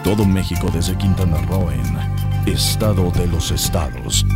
Todo México desde Quintana Roo en Estado de los Estados.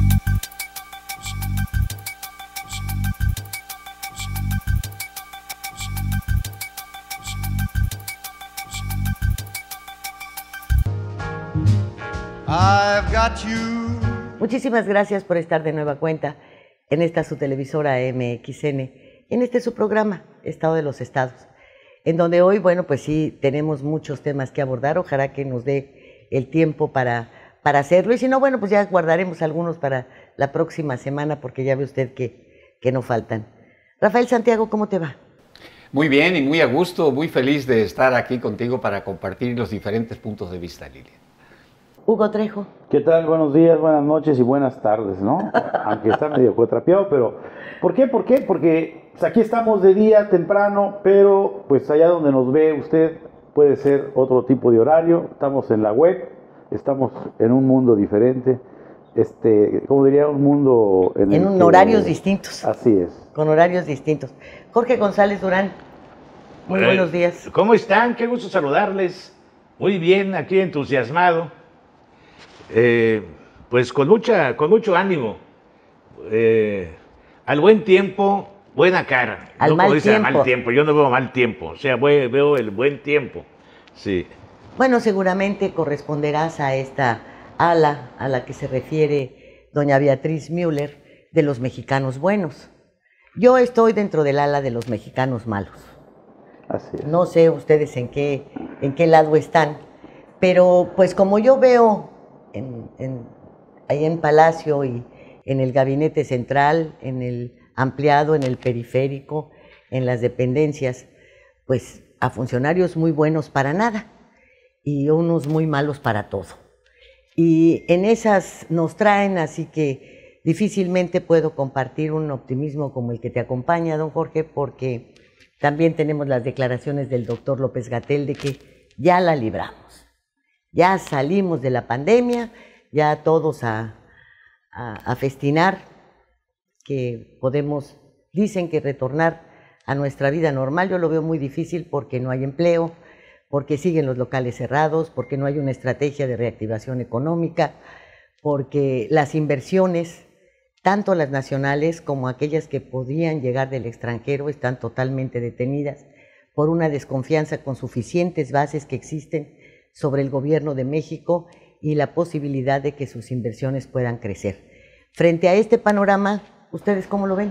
I've got you. Muchísimas gracias por estar de nueva cuenta en esta su televisora MXN, en este su programa, Estado de los Estados, en donde hoy, bueno, pues sí, tenemos muchos temas que abordar. Ojalá que nos dé el tiempo para hacerlo, y si no, bueno, pues ya guardaremos algunos para la próxima semana, porque ya ve usted que no faltan. Rafael Santiago, ¿cómo te va? Muy bien y muy a gusto, muy feliz de estar aquí contigo para compartir los diferentes puntos de vista, Lili. Hugo Trejo. ¿Qué tal? Buenos días, buenas noches y buenas tardes, ¿no? Aunque está medio cuatrapeado, pero ¿por qué? ¿Por qué? Porque pues, aquí estamos de día, temprano, pero pues allá donde nos ve usted puede ser otro tipo de horario. Estamos en la web, estamos en un mundo diferente, ¿cómo diría? Un mundo en horarios distintos. Así es. Con horarios distintos. Jorge González Durán, muy buenos días. ¿Cómo están? Qué gusto saludarles. Muy bien, aquí entusiasmado. Pues con mucho ánimo, al buen tiempo, buena cara. Al no mal como dice, tiempo. Al mal tiempo, yo no veo mal tiempo, o sea, veo el buen tiempo, sí. Bueno, seguramente corresponderás a esta ala a la que se refiere doña Beatriz Müller de los mexicanos buenos. Yo estoy dentro del ala de los mexicanos malos. Así es. No sé ustedes en qué lado están, pero pues como yo veo ahí en Palacio y en el gabinete central, en el ampliado, en el periférico, en las dependencias, pues a funcionarios muy buenos para nada y unos muy malos para todo. Y en esas nos traen, así que difícilmente puedo compartir un optimismo como el que te acompaña, don Jorge, porque también tenemos las declaraciones del doctor López-Gatell de que ya la libramos. Ya salimos de la pandemia, ya todos a festinar, que podemos, dicen que retornar a nuestra vida normal. Yo lo veo muy difícil porque no hay empleo, porque siguen los locales cerrados, porque no hay una estrategia de reactivación económica, porque las inversiones, tanto las nacionales como aquellas que podían llegar del extranjero, están totalmente detenidas por una desconfianza con suficientes bases que existen sobre el gobierno de México y la posibilidad de que sus inversiones puedan crecer. Frente a este panorama, ¿ustedes cómo lo ven?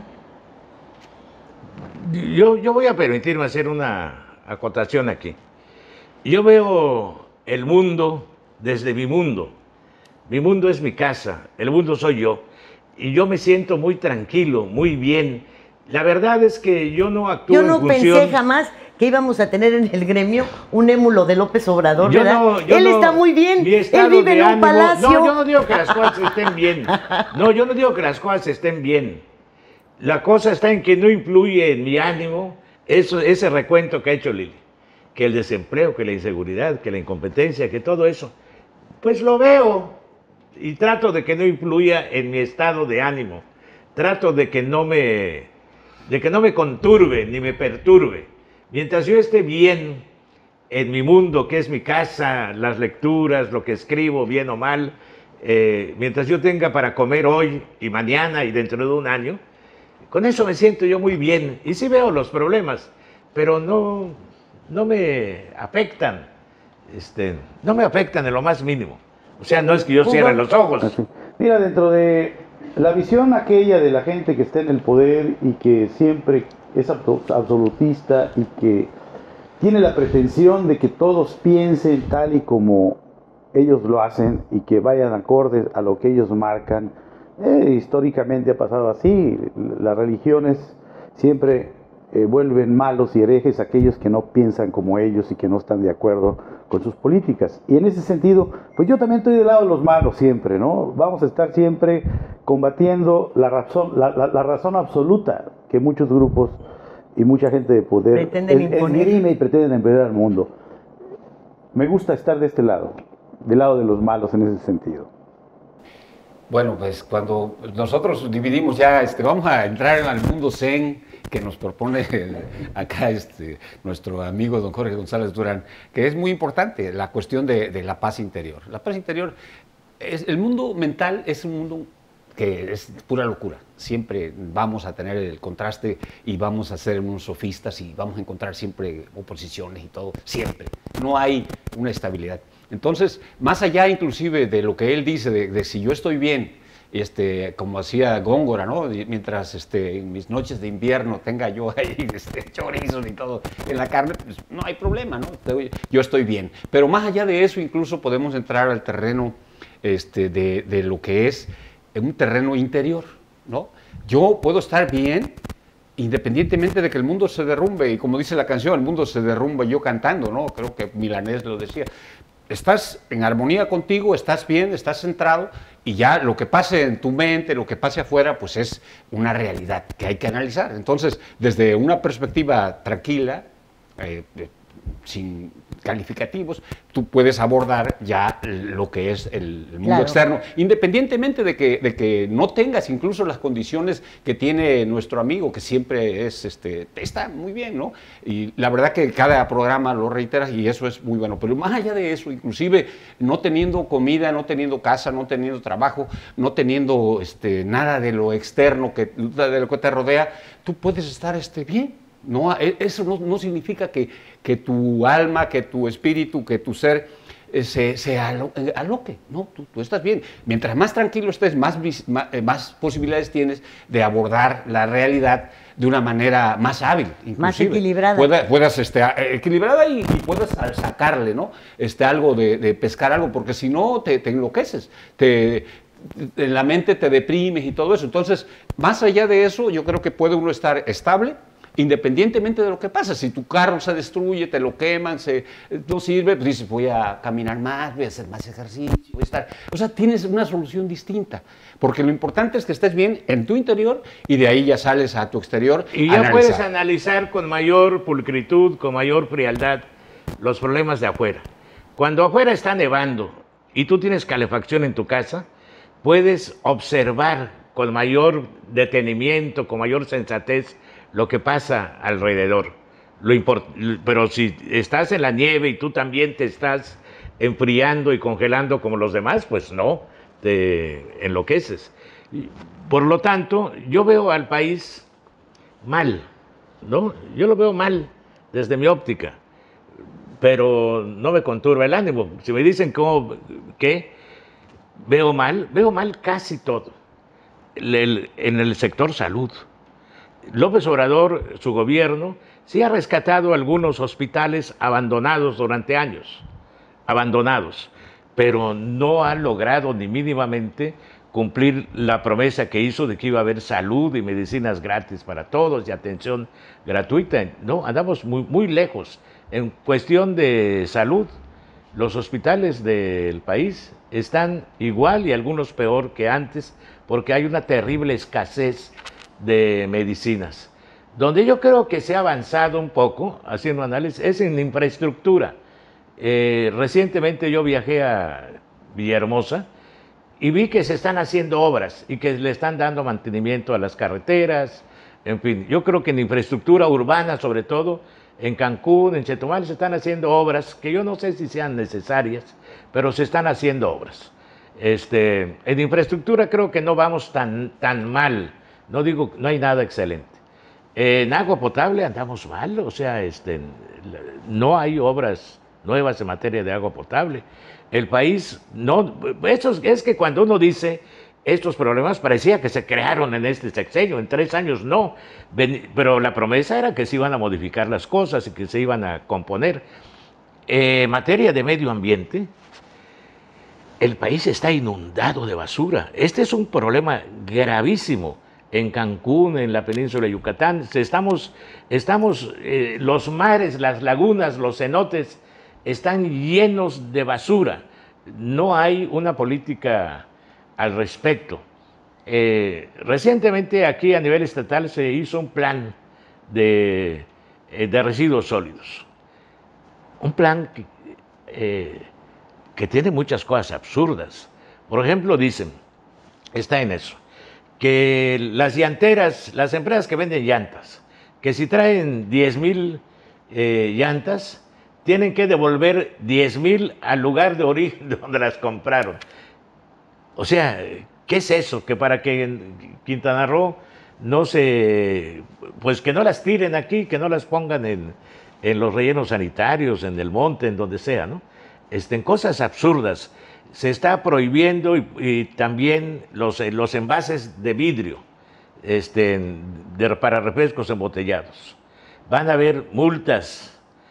Yo voy a permitirme hacer una acotación aquí. Yo veo el mundo desde mi mundo. Mi mundo es mi casa, el mundo soy yo. Y yo me siento muy tranquilo, muy bien. La verdad es que yo no actúo en función... Yo no pensé jamás que íbamos a tener en el gremio un émulo de López Obrador, ¿verdad? Él está muy bien, él vive en un palacio. No, yo no digo que las cosas estén bien. No, yo no digo que las cosas estén bien. La cosa está en que no influye en mi ánimo ese recuento que ha hecho Lili. Que el desempleo, que la inseguridad, que la incompetencia, que todo eso. Pues lo veo y trato de que no influya en mi estado de ánimo. Trato de que no me conturbe ni me perturbe. Mientras yo esté bien en mi mundo, que es mi casa, las lecturas, lo que escribo, bien o mal, mientras yo tenga para comer hoy y mañana y dentro de un año, con eso me siento yo muy bien. Y sí veo los problemas, pero no me afectan, no me afectan en lo más mínimo. O sea, no es que yo cierre los ojos. Mira, dentro de la visión aquella de la gente que está en el poder y que siempre es absolutista y que tiene la pretensión de que todos piensen tal y como ellos lo hacen y que vayan acordes a lo que ellos marcan, históricamente ha pasado así. Las religiones siempre vuelven malos y herejes a aquellos que no piensan como ellos y que no están de acuerdo con sus políticas. Y en ese sentido, pues yo también estoy del lado de los malos siempre, ¿no? Vamos a estar siempre combatiendo la razón absoluta que muchos grupos y mucha gente de poder esgrime y pretenden emprender al mundo. Me gusta estar de este lado, del lado de los malos en ese sentido. Bueno, pues cuando nosotros dividimos ya, vamos a entrar al mundo zen que nos propone acá nuestro amigo don Jorge González Durán, que es muy importante, la cuestión de la paz interior. La paz interior, el mundo mental es un mundo que es pura locura. Siempre vamos a tener el contraste y vamos a ser unos sofistas y vamos a encontrar siempre oposiciones y todo, siempre. No hay una estabilidad. Entonces, más allá inclusive de lo que él dice, de si yo estoy bien, como hacía Góngora, ¿no? Mientras en mis noches de invierno tenga yo ahí chorizos y todo en la carne, pues no hay problema, ¿no? Yo estoy bien. Pero más allá de eso, incluso podemos entrar al terreno de lo que es un terreno interior, ¿no? Yo puedo estar bien independientemente de que el mundo se derrumbe, y como dice la canción, el mundo se derrumba yo cantando, ¿no? Creo que Milanés lo decía. Estás en armonía contigo, estás bien, estás centrado, y ya lo que pase en tu mente, lo que pase afuera, pues es una realidad que hay que analizar. Entonces, desde una perspectiva tranquila, sin calificativos, tú puedes abordar ya lo que es el mundo Claro. externo, independientemente de que no tengas incluso las condiciones que tiene nuestro amigo, que siempre está muy bien, ¿no? Y la verdad que cada programa lo reitera y eso es muy bueno. Pero más allá de eso, inclusive no teniendo comida, no teniendo casa, no teniendo trabajo, no teniendo nada de lo externo, de lo que te rodea, tú puedes estar bien. No, eso no significa que tu alma, que tu espíritu, que tu ser se aloque. No, tú estás bien. Mientras más tranquilo estés, más posibilidades tienes de abordar la realidad de una manera más hábil, inclusive. Más equilibrada. Puedas equilibrada y puedas sacarle, ¿no? Algo de pescar algo, porque si no te enloqueces. En la mente te deprimes y todo eso. Entonces, más allá de eso, yo creo que puede uno estar estable, independientemente de lo que pasa. Si tu carro se destruye, te lo queman, no sirve, pues dices, voy a caminar más, voy a hacer más ejercicio, voy a estar... O sea, tienes una solución distinta, porque lo importante es que estés bien en tu interior y de ahí ya sales a tu exterior. Y ya puedes analizar con mayor pulcritud, con mayor frialdad los problemas de afuera. Cuando afuera está nevando y tú tienes calefacción en tu casa, puedes observar con mayor detenimiento, con mayor sensatez, lo que pasa alrededor. Pero si estás en la nieve y tú también te estás enfriando y congelando como los demás, pues no, te enloqueces. Por lo tanto, yo veo al país mal, ¿no? Yo lo veo mal desde mi óptica, pero no me conturba el ánimo. Si me dicen ¿qué? Veo mal casi todo. En el sector salud. López Obrador, su gobierno, sí ha rescatado algunos hospitales abandonados durante años, pero no ha logrado ni mínimamente cumplir la promesa que hizo de que iba a haber salud y medicinas gratis para todos y atención gratuita. No, andamos muy lejos. En cuestión de salud, los hospitales del país están igual y algunos peor que antes porque hay una terrible escasez de medicinas. Donde yo creo que se ha avanzado un poco, haciendo análisis, es en la infraestructura. Recientemente yo viajé a Villahermosa y vi que se están haciendo obras y que le están dando mantenimiento a las carreteras, en fin. Yo creo que en infraestructura urbana, sobre todo, en Cancún, en Chetumal, se están haciendo obras que yo no sé si sean necesarias, pero se están haciendo obras. En infraestructura creo que no vamos tan mal. No digo, no hay nada excelente. En agua potable andamos mal, o sea, no hay obras nuevas en materia de agua potable. El país, no, es que cuando uno dice estos problemas parecía que se crearon en este sexenio, en 3 años no, pero la promesa era que se iban a modificar las cosas y que se iban a componer. En materia de medio ambiente, el país está inundado de basura. Este es un problema gravísimo. En Cancún, en la península de Yucatán, los mares, las lagunas, los cenotes están llenos de basura. No hay una política al respecto. Recientemente aquí a nivel estatal se hizo un plan de residuos sólidos. Un plan que tiene muchas cosas absurdas. Por ejemplo, dicen, está en eso. Que las llanteras, las empresas que venden llantas, que si traen 10,000 llantas, tienen que devolver 10,000 al lugar de origen donde las compraron. O sea, ¿qué es eso? Que para que en Quintana Roo no se, pues que no las tiren aquí, que no las pongan en los rellenos sanitarios, en el monte, en donde sea, ¿no? En cosas absurdas. Se está prohibiendo y también los envases de vidrio para refrescos embotellados. Van a haber multas.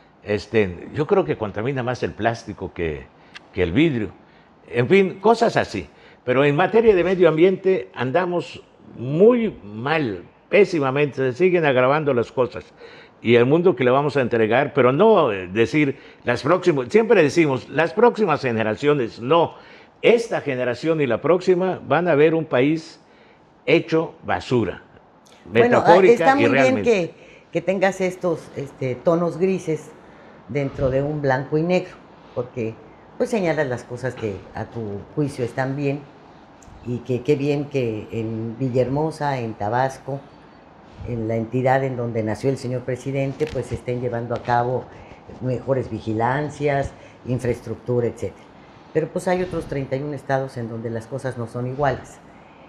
Yo creo que contamina más el plástico que el vidrio. En fin, cosas así. Pero en materia de medio ambiente andamos muy mal, pésimamente. Se siguen agravando las cosas. Y el mundo que le vamos a entregar, pero no decir las próximas, siempre decimos, las próximas generaciones, no. Esta generación y la próxima van a ver un país hecho basura. Bueno, Metafórica está muy y realmente. bien que tengas estos tonos grises dentro de un blanco y negro, porque pues señalas las cosas que a tu juicio están bien, y que qué bien que en Villahermosa, en Tabasco, en la entidad en donde nació el señor presidente, pues se estén llevando a cabo mejores vigilancias, infraestructura, etc. Pero pues hay otros 31 estados en donde las cosas no son iguales.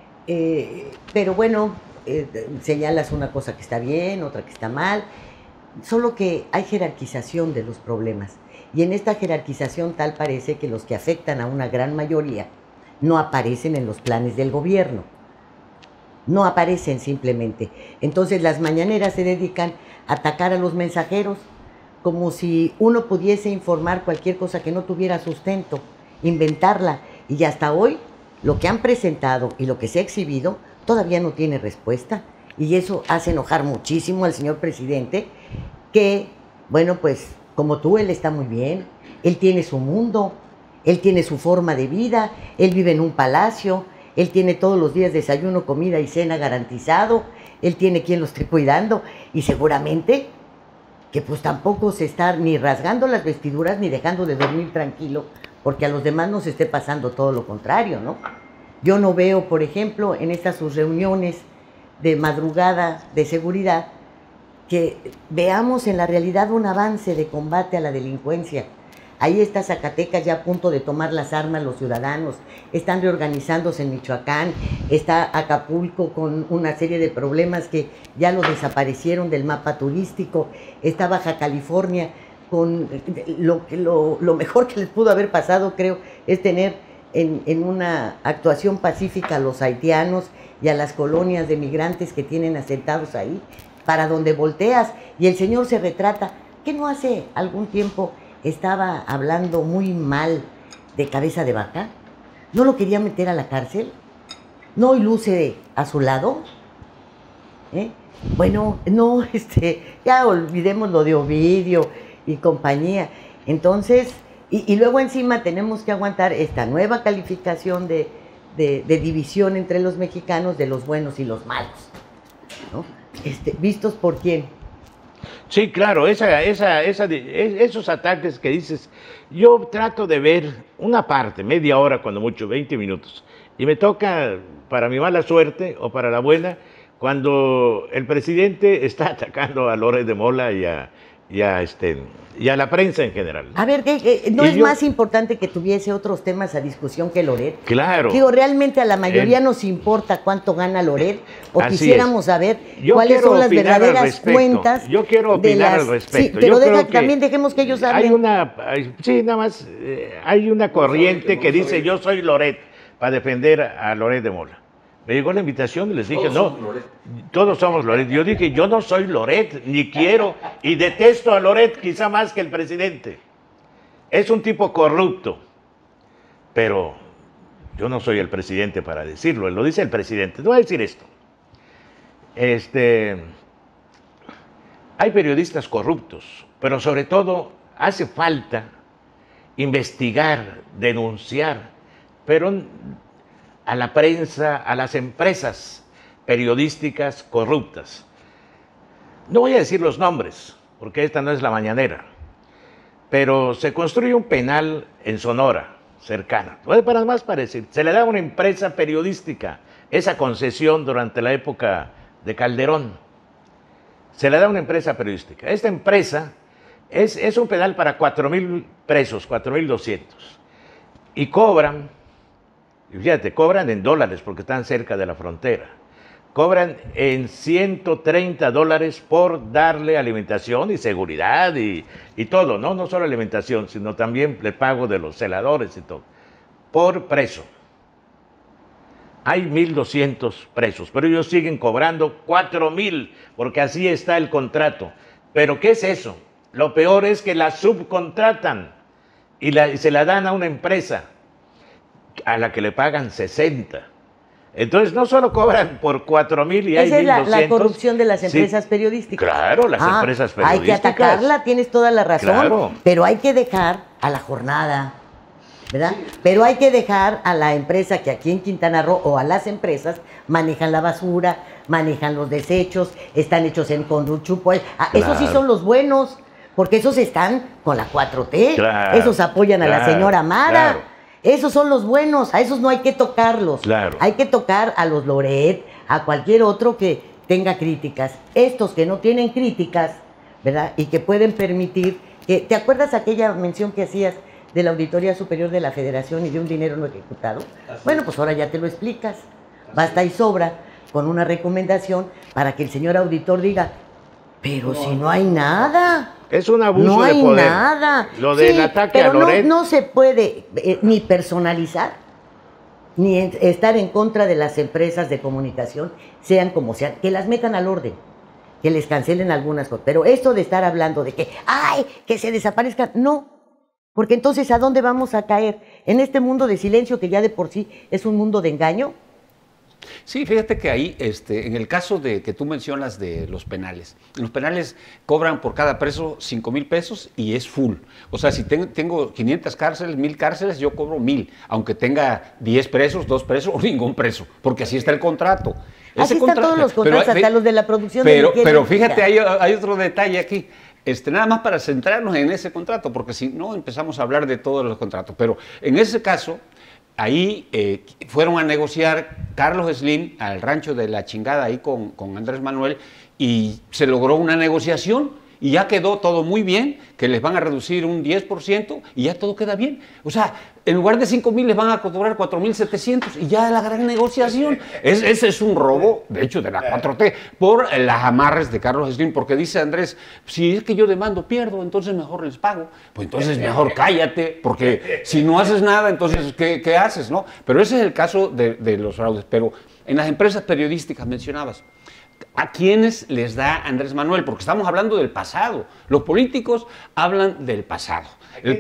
Pero bueno, señalas una cosa que está bien, otra que está mal, solo que hay jerarquización de los problemas. Y en esta jerarquización tal parece que los que afectan a una gran mayoría no aparecen en los planes del gobierno. No aparecen simplemente. Entonces las mañaneras se dedican a atacar a los mensajeros como si uno pudiese informar cualquier cosa que no tuviera sustento, inventarla. Y hasta hoy lo que han presentado y lo que se ha exhibido todavía no tiene respuesta. Y eso hace enojar muchísimo al señor presidente, que, bueno, pues como tú, él está muy bien, él tiene su mundo, él tiene su forma de vida, él vive en un palacio, él tiene todos los días desayuno, comida y cena garantizado, él tiene quien lo esté cuidando, y seguramente que pues tampoco se está ni rasgando las vestiduras ni dejando de dormir tranquilo, porque a los demás nos esté pasando todo lo contrario, ¿no? Yo no veo, por ejemplo, en estas sus reuniones de madrugada de seguridad, que veamos en la realidad un avance de combate a la delincuencia. Ahí está Zacatecas ya a punto de tomar las armas los ciudadanos, están reorganizándose en Michoacán, está Acapulco con una serie de problemas que ya lo desaparecieron del mapa turístico, está Baja California con lo mejor que les pudo haber pasado, creo, es tener en una actuación pacífica a los haitianos y a las colonias de migrantes que tienen asentados ahí, para donde volteas, y el señor se retrata, que no hace algún tiempo estaba hablando muy mal de Cabeza de Vaca, no lo quería meter a la cárcel, no luce a su lado, bueno, no, ya olvidemos lo de Ovidio y compañía. Entonces, y luego encima tenemos que aguantar esta nueva calificación de división entre los mexicanos de los buenos y los malos, ¿no? ¿Vistos por quién? Sí, claro, esos ataques que dices, yo trato de ver una parte, media hora, cuando mucho, 20 minutos, y me toca, para mi mala suerte o para la buena, cuando el presidente está atacando a Loret de Mola y a la prensa en general. A ver, ¿no es más importante que tuviese otros temas a discusión que Loret? Claro. Digo, ¿realmente a la mayoría nos importa cuánto gana Loret? ¿O Así quisiéramos saber Yo cuáles quiero son las opinar al verdaderas respecto. cuentas? Yo quiero opinar al respecto. Sí, pero Yo creo que también dejemos que ellos hablen. Sí, nada más, hay una corriente que dice, yo soy Loret, para defender a Loret de Mola. Me llegó la invitación y les dije, no, todos somos Loret. Yo dije, yo no soy Loret, ni quiero, y detesto a Loret quizá más que el presidente. Es un tipo corrupto, pero yo no soy el presidente para decirlo, lo dice el presidente. Te voy a decir esto. Hay periodistas corruptos, pero sobre todo hace falta investigar, denunciar, pero a la prensa, a las empresas periodísticas corruptas. No voy a decir los nombres, porque esta no es la mañanera, pero se construye un penal en Sonora, cercana. Para más parecer, se le da a una empresa periodística esa concesión durante la época de Calderón. Se le da a una empresa periodística. Esta empresa es un penal para 4,000 presos, 4,200. Y cobran, fíjate, cobran en dólares porque están cerca de la frontera. Cobran en $130 por darle alimentación y seguridad y todo, ¿no? No solo alimentación, sino también el pago de los celadores y todo. Por preso. Hay 1,200 presos, pero ellos siguen cobrando 4,000, porque así está el contrato. ¿Pero qué es eso? Lo peor es que la subcontratan y se la dan a una empresa a la que le pagan 60. Entonces no solo cobran por 4,000 y hay 1,200. Esa es la corrupción de las empresas periodísticas. Claro, las empresas periodísticas. Hay que atacarla, tienes toda la razón, Claro. pero hay que dejar a la jornada, ¿verdad? Pero hay que dejar a la empresa que aquí en Quintana Roo, o a las empresas, manejan la basura, manejan los desechos, están hechos con un chupo. Esos sí son los buenos, porque esos están con la 4T, Claro, esos apoyan a la claro, señora Mara. claro. Esos son los buenos, a esos no hay que tocarlos. Claro. Hay que tocar a los Loret, a cualquier otro que tenga críticas. Estos que no tienen críticas, ¿verdad? Y que pueden permitir que... ¿Te acuerdas aquella mención que hacías de la Auditoría Superior de la Federación y de un dinero no ejecutado? Bueno, pues ahora ya te lo explicas. Basta y sobra con una recomendación para que el señor auditor diga, pero si no hay nada... Es un abuso No de hay poder. nada. Lo del ataque a pero Loret. no se puede ni personalizar, ni estar en contra de las empresas de comunicación, sean como sean, que las metan al orden, que les cancelen algunas cosas. Pero esto de estar hablando de que, ¡ay!, que se desaparezcan, no. Porque entonces, ¿a dónde vamos a caer? En este mundo de silencio que ya de por sí es un mundo de engaño. Sí, fíjate que ahí, en el caso de que tú mencionas de los penales, los penales cobran por cada preso 5,000 pesos y es full. O sea, si tengo 500 cárceles, 1,000 cárceles, yo cobro 1,000, aunque tenga 10 presos, 2 presos o ningún preso, porque así está el contrato. Así están todos los contratos, hasta los de la producción de Miquel Pero Villegas. fíjate, hay otro detalle aquí. Nada más para centrarnos en ese contrato, porque si no empezamos a hablar de todos los contratos. Pero en ese caso, ahí fueron a negociar Carlos Slim al rancho de la chingada ahí con Andrés Manuel y se logró una negociación y ya quedó todo muy bien, que les van a reducir un 10% y ya todo queda bien. O sea, en lugar de 5,000 les van a cobrar 4,700 y ya la gran negociación. Ese es un robo, de hecho, de la 4T, por las amarres de Carlos Slim, porque dice Andrés, si es que yo demando, pierdo, entonces mejor les pago. Pues entonces mejor cállate, porque si no haces nada, entonces ¿qué haces? ¿No? Pero ese es el caso de los fraudes. Pero en las empresas periodísticas mencionabas, ¿a quiénes les da Andrés Manuel? Porque estamos hablando del pasado. Los políticos hablan del pasado.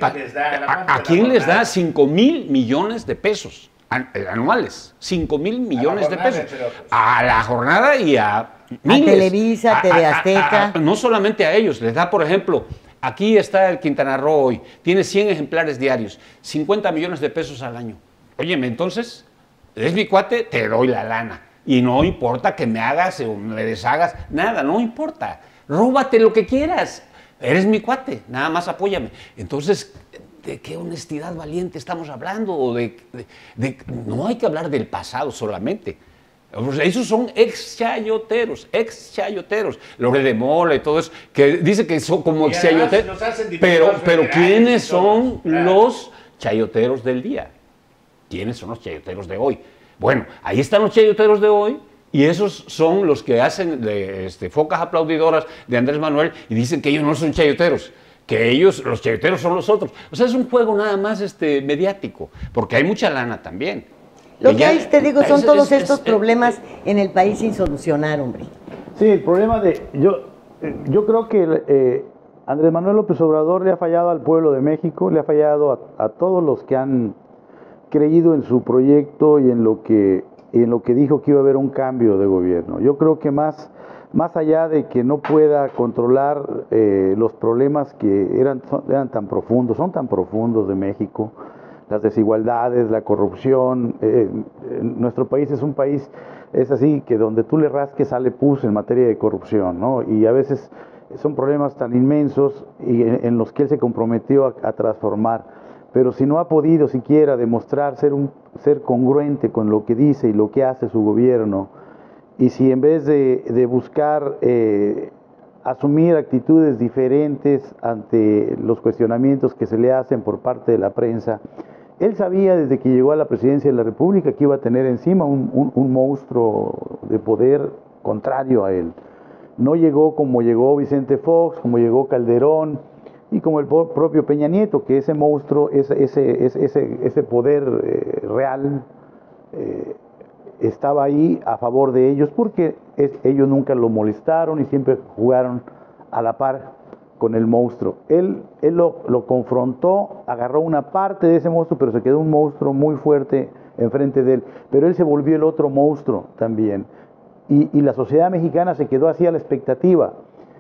¿A quién les da 5,000 millones de pesos anuales? 5,000 millones de pesos. A la jornada y a miles. A Televisa, TV Azteca. No solamente a ellos, les da, por ejemplo, aquí está el Quintana Roo hoy, tiene 100 ejemplares diarios, 50 millones de pesos al año. Óyeme, entonces, es mi cuate, te doy la lana. Y no importa que me hagas o me deshagas, nada, no importa. Róbate lo que quieras. Eres mi cuate, nada más apóyame. Entonces, ¿de qué honestidad valiente estamos hablando? O no hay que hablar del pasado solamente. O sea, esos son ex-chayoteros. Lore de Mola y todo eso, que dice que son como ex-chayoteros. Pero ¿quiénes son los chayoteros del día? ¿Quiénes son los chayoteros de hoy? Bueno, ahí están los chayoteros de hoy y esos son los que hacen focas aplaudidoras de Andrés Manuel y dicen que ellos no son chayoteros, que ellos, los chayoteros son los otros. O sea, es un juego nada más mediático, porque hay mucha lana también. Lo que hay, te digo, son todos estos problemas en el país sin solucionar, hombre. Sí, el problema yo creo que Andrés Manuel López Obrador le ha fallado al pueblo de México, le ha fallado a todos los que han creído en su proyecto y en lo que dijo que iba a haber un cambio de gobierno. Yo creo que más allá de que no pueda controlar los problemas que eran tan profundos, son tan profundos de México, las desigualdades, la corrupción, nuestro país es un país, es así, que donde tú le rasques sale pus en materia de corrupción, ¿no? Y a veces... son problemas tan inmensos y en los que él se comprometió a transformar. pero si no ha podido siquiera demostrar ser congruente con lo que dice y lo que hace su gobierno, y si en vez de buscar asumir actitudes diferentes ante los cuestionamientos que se le hacen por parte de la prensa, él sabía desde que llegó a la presidencia de la República que iba a tener encima un monstruo de poder contrario a él. No llegó como llegó Vicente Fox, como llegó Calderón y como el propio Peña Nieto, que ese monstruo, ese poder real estaba ahí a favor de ellos, porque ellos nunca lo molestaron y siempre jugaron a la par con el monstruo. Él lo confrontó, agarró una parte de ese monstruo, pero se quedó un monstruo muy fuerte enfrente de él. Pero él se volvió el otro monstruo también. Y la sociedad mexicana se quedó así a la expectativa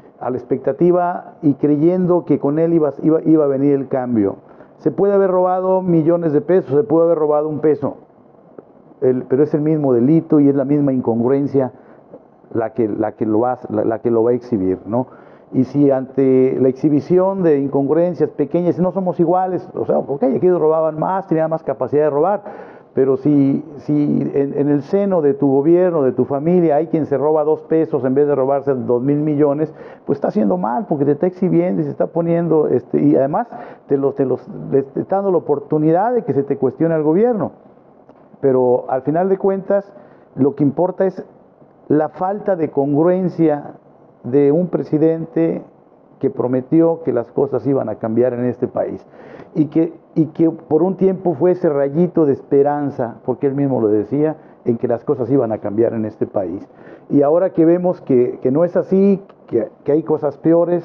y creyendo que con él iba a venir el cambio. Se puede haber robado millones de pesos, se puede haber robado un peso, pero es el mismo delito y es la misma incongruencia la que lo va a exhibir, ¿no? Y si ante la exhibición de incongruencias pequeñas no somos iguales, o sea, porque aquellos robaban más, tenían más capacidad de robar, pero si en el seno de tu gobierno, de tu familia, hay quien se roba 2 pesos en vez de robarse 2,000 millones, pues está haciendo mal, porque te está exhibiendo y se está poniendo, y además te está dando la oportunidad de que se te cuestione al gobierno. Pero al final de cuentas, lo que importa es la falta de congruencia de un presidente que prometió que las cosas iban a cambiar en este país y que por un tiempo fue ese rayito de esperanza, porque él mismo lo decía, en que las cosas iban a cambiar en este país. Y ahora que vemos que no es así, que hay cosas peores,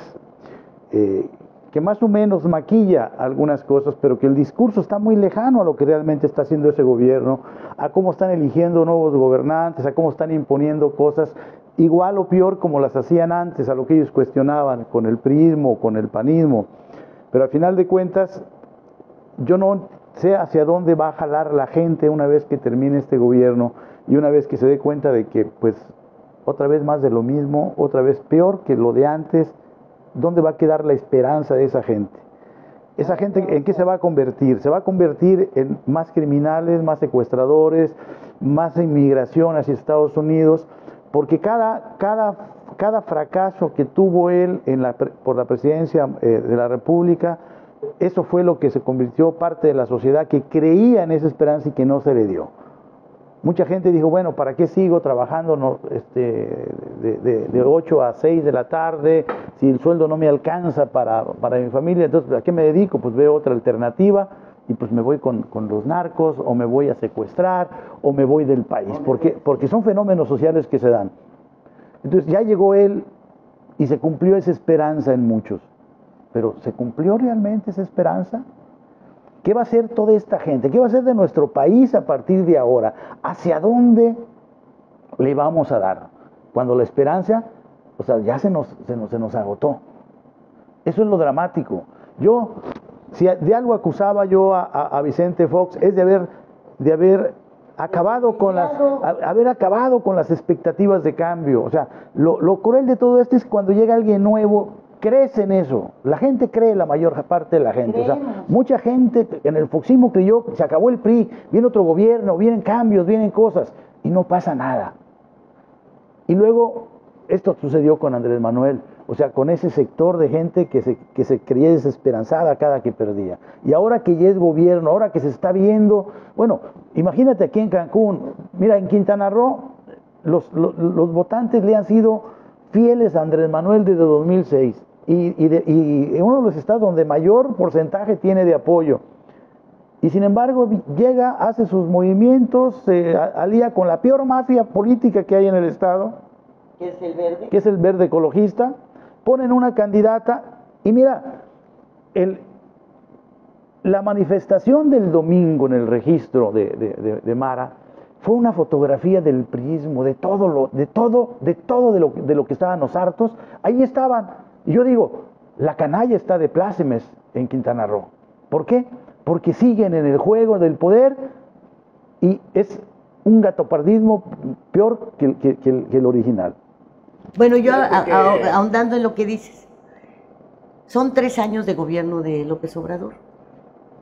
que más o menos maquilla algunas cosas, pero que el discurso está muy lejano a lo que realmente está haciendo ese gobierno, a cómo están eligiendo nuevos gobernantes, a cómo están imponiendo cosas igual o peor como las hacían antes, a lo que ellos cuestionaban con el priismo, con el panismo. Pero al final de cuentas, yo no sé hacia dónde va a jalar la gente una vez que termine este gobierno y una vez que se dé cuenta de que, pues, otra vez más de lo mismo, otra vez peor que lo de antes. ¿Dónde va a quedar la esperanza de esa gente? ¿Esa gente en qué se va a convertir? Se va a convertir en más criminales, más secuestradores, más inmigración hacia Estados Unidos, porque cada fracaso que tuvo él por la presidencia de la República, eso fue lo que se convirtió parte de la sociedad que creía en esa esperanza y que no se le dio. Mucha gente dijo, bueno, ¿para qué sigo trabajando de 8 a 6 de la tarde si el sueldo no me alcanza para mi familia? Entonces, ¿a qué me dedico? Pues veo otra alternativa y pues me voy con los narcos, o me voy a secuestrar, o me voy del país, porque son fenómenos sociales que se dan. Entonces ya llegó él y se cumplió esa esperanza en muchos. Pero ¿se cumplió realmente esa esperanza? ¿Qué va a hacer toda esta gente? ¿Qué va a hacer de nuestro país a partir de ahora? ¿Hacia dónde le vamos a dar? Cuando la esperanza, o sea, ya se nos agotó. Eso es lo dramático. Si de algo acusaba yo a Vicente Fox, es de haber acabado con las expectativas de cambio. O sea, lo cruel de todo esto es cuando llega alguien nuevo, crece en eso. La gente cree, la mayor parte de la gente. O sea, mucha gente en el foxismo creyó que se acabó el PRI, viene otro gobierno, vienen cambios, vienen cosas, y no pasa nada. Y luego, esto sucedió con Andrés Manuel, o sea, con ese sector de gente que se creía desesperanzada cada que perdía. Y ahora que ya es gobierno, ahora que se está viendo, bueno, imagínate aquí en Cancún, mira, en Quintana Roo, los votantes le han sido fieles a Andrés Manuel desde 2006. Y uno de los estados donde mayor porcentaje tiene de apoyo. Y sin embargo llega, hace sus movimientos, se alía con la peor mafia política que hay en el estado, ¿Qué es el verde? Que es el verde ecologista, ponen una candidata y mira, la manifestación del domingo en el registro de Mara fue una fotografía del priismo, de todo de lo que estábamos hartos, ahí estaban. Y yo digo, la canalla está de plácemes en Quintana Roo. ¿Por qué? Porque siguen en el juego del poder y es un gatopardismo peor que el original. Bueno, yo ahondando en lo que dices, son 3 años de gobierno de López Obrador.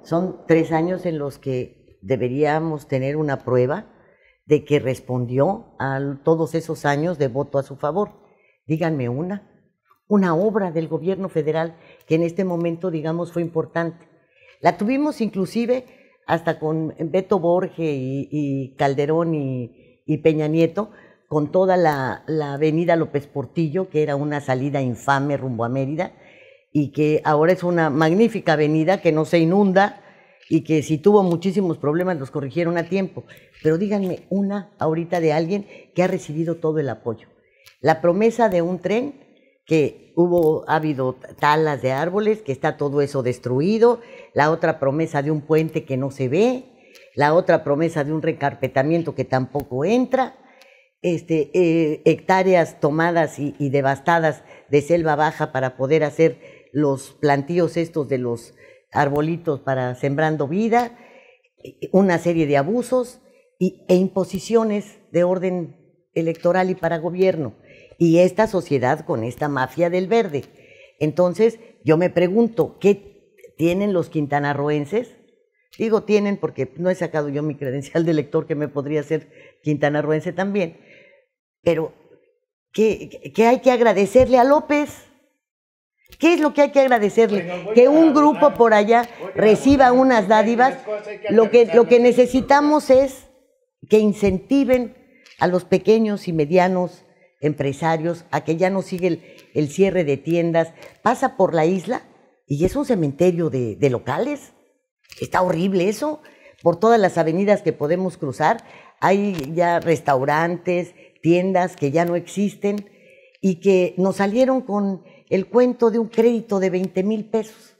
Son 3 años en los que deberíamos tener una prueba de que respondió a todos esos años de voto a su favor. Díganme una obra del gobierno federal que en este momento, digamos, fue importante. La tuvimos inclusive hasta con Beto Borge y Calderón y Peña Nieto, con toda la avenida López Portillo, que era una salida infame rumbo a Mérida, y que ahora es una magnífica avenida que no se inunda y que si tuvo muchísimos problemas los corrigieron a tiempo. Pero díganme una ahorita de alguien que ha recibido todo el apoyo. La promesa de un tren, que ha habido talas de árboles, que está todo eso destruido, la otra promesa de un puente que no se ve, la otra promesa de un recarpetamiento que tampoco entra, hectáreas tomadas y devastadas de selva baja para poder hacer los plantíos estos de los arbolitos para sembrando vida, una serie de abusos e imposiciones de orden electoral y para gobierno, y esta sociedad con esta mafia del verde. Entonces, yo me pregunto, ¿qué tienen los quintanarroenses? Digo tienen porque no he sacado yo mi credencial de elector, que me podría ser quintanarroense también, pero ¿qué hay que agradecerle a López? ¿Qué es lo que hay que agradecerle? Que un grupo por allá reciba unas dádivas. Lo que necesitamos es que incentiven a los pequeños y medianos empresarios a que ya no sigue el cierre de tiendas. Pasa por la isla y es un cementerio de locales. Está horrible eso. Por todas las avenidas que podemos cruzar hay ya restaurantes, tiendas que ya no existen y que nos salieron con el cuento de un crédito de 20,000 pesos,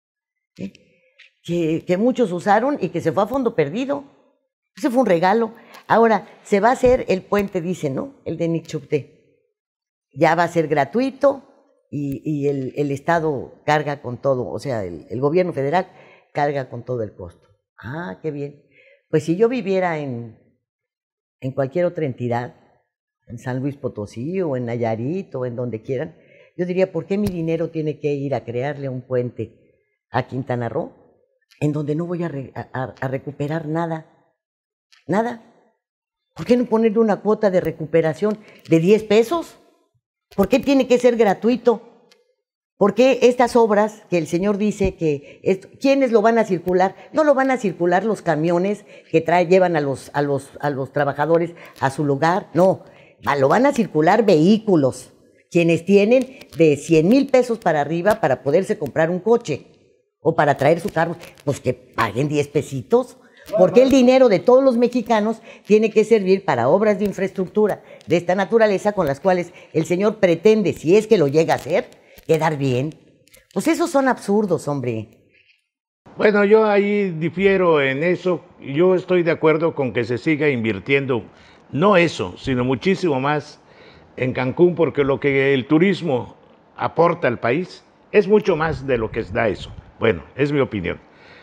que muchos usaron y que se fue a fondo perdido. Ese fue un regalo. Ahora, se va a hacer el puente, dice, ¿no? El de Nixupté. Ya va a ser gratuito y el Estado carga con todo, o sea, el gobierno federal carga con todo el costo. Ah, qué bien. Pues si yo viviera en cualquier otra entidad, en San Luis Potosí o en Nayarit o en donde quieran, yo diría, ¿por qué mi dinero tiene que ir a crearle un puente a Quintana Roo en donde no voy a recuperar nada? Nada. ¿Por qué no ponerle una cuota de recuperación de 10 pesos? ¿Por qué tiene que ser gratuito? ¿Por qué estas obras que el señor dice que quiénes lo van a circular? No lo van a circular los camiones que llevan a los trabajadores a su lugar, no, lo van a circular vehículos, quienes tienen de 100,000 pesos para arriba para poderse comprar un coche o para traer su carro, pues que paguen 10 pesitos. Porque el dinero de todos los mexicanos tiene que servir para obras de infraestructura de esta naturaleza con las cuales el señor pretende, si es que lo llega a hacer, quedar bien. Pues esos son absurdos, hombre. Bueno, yo ahí difiero en eso. Yo estoy de acuerdo con que se siga invirtiendo, no eso, sino muchísimo más en Cancún, porque lo que el turismo aporta al país es mucho más de lo que da eso. Bueno, es mi opinión.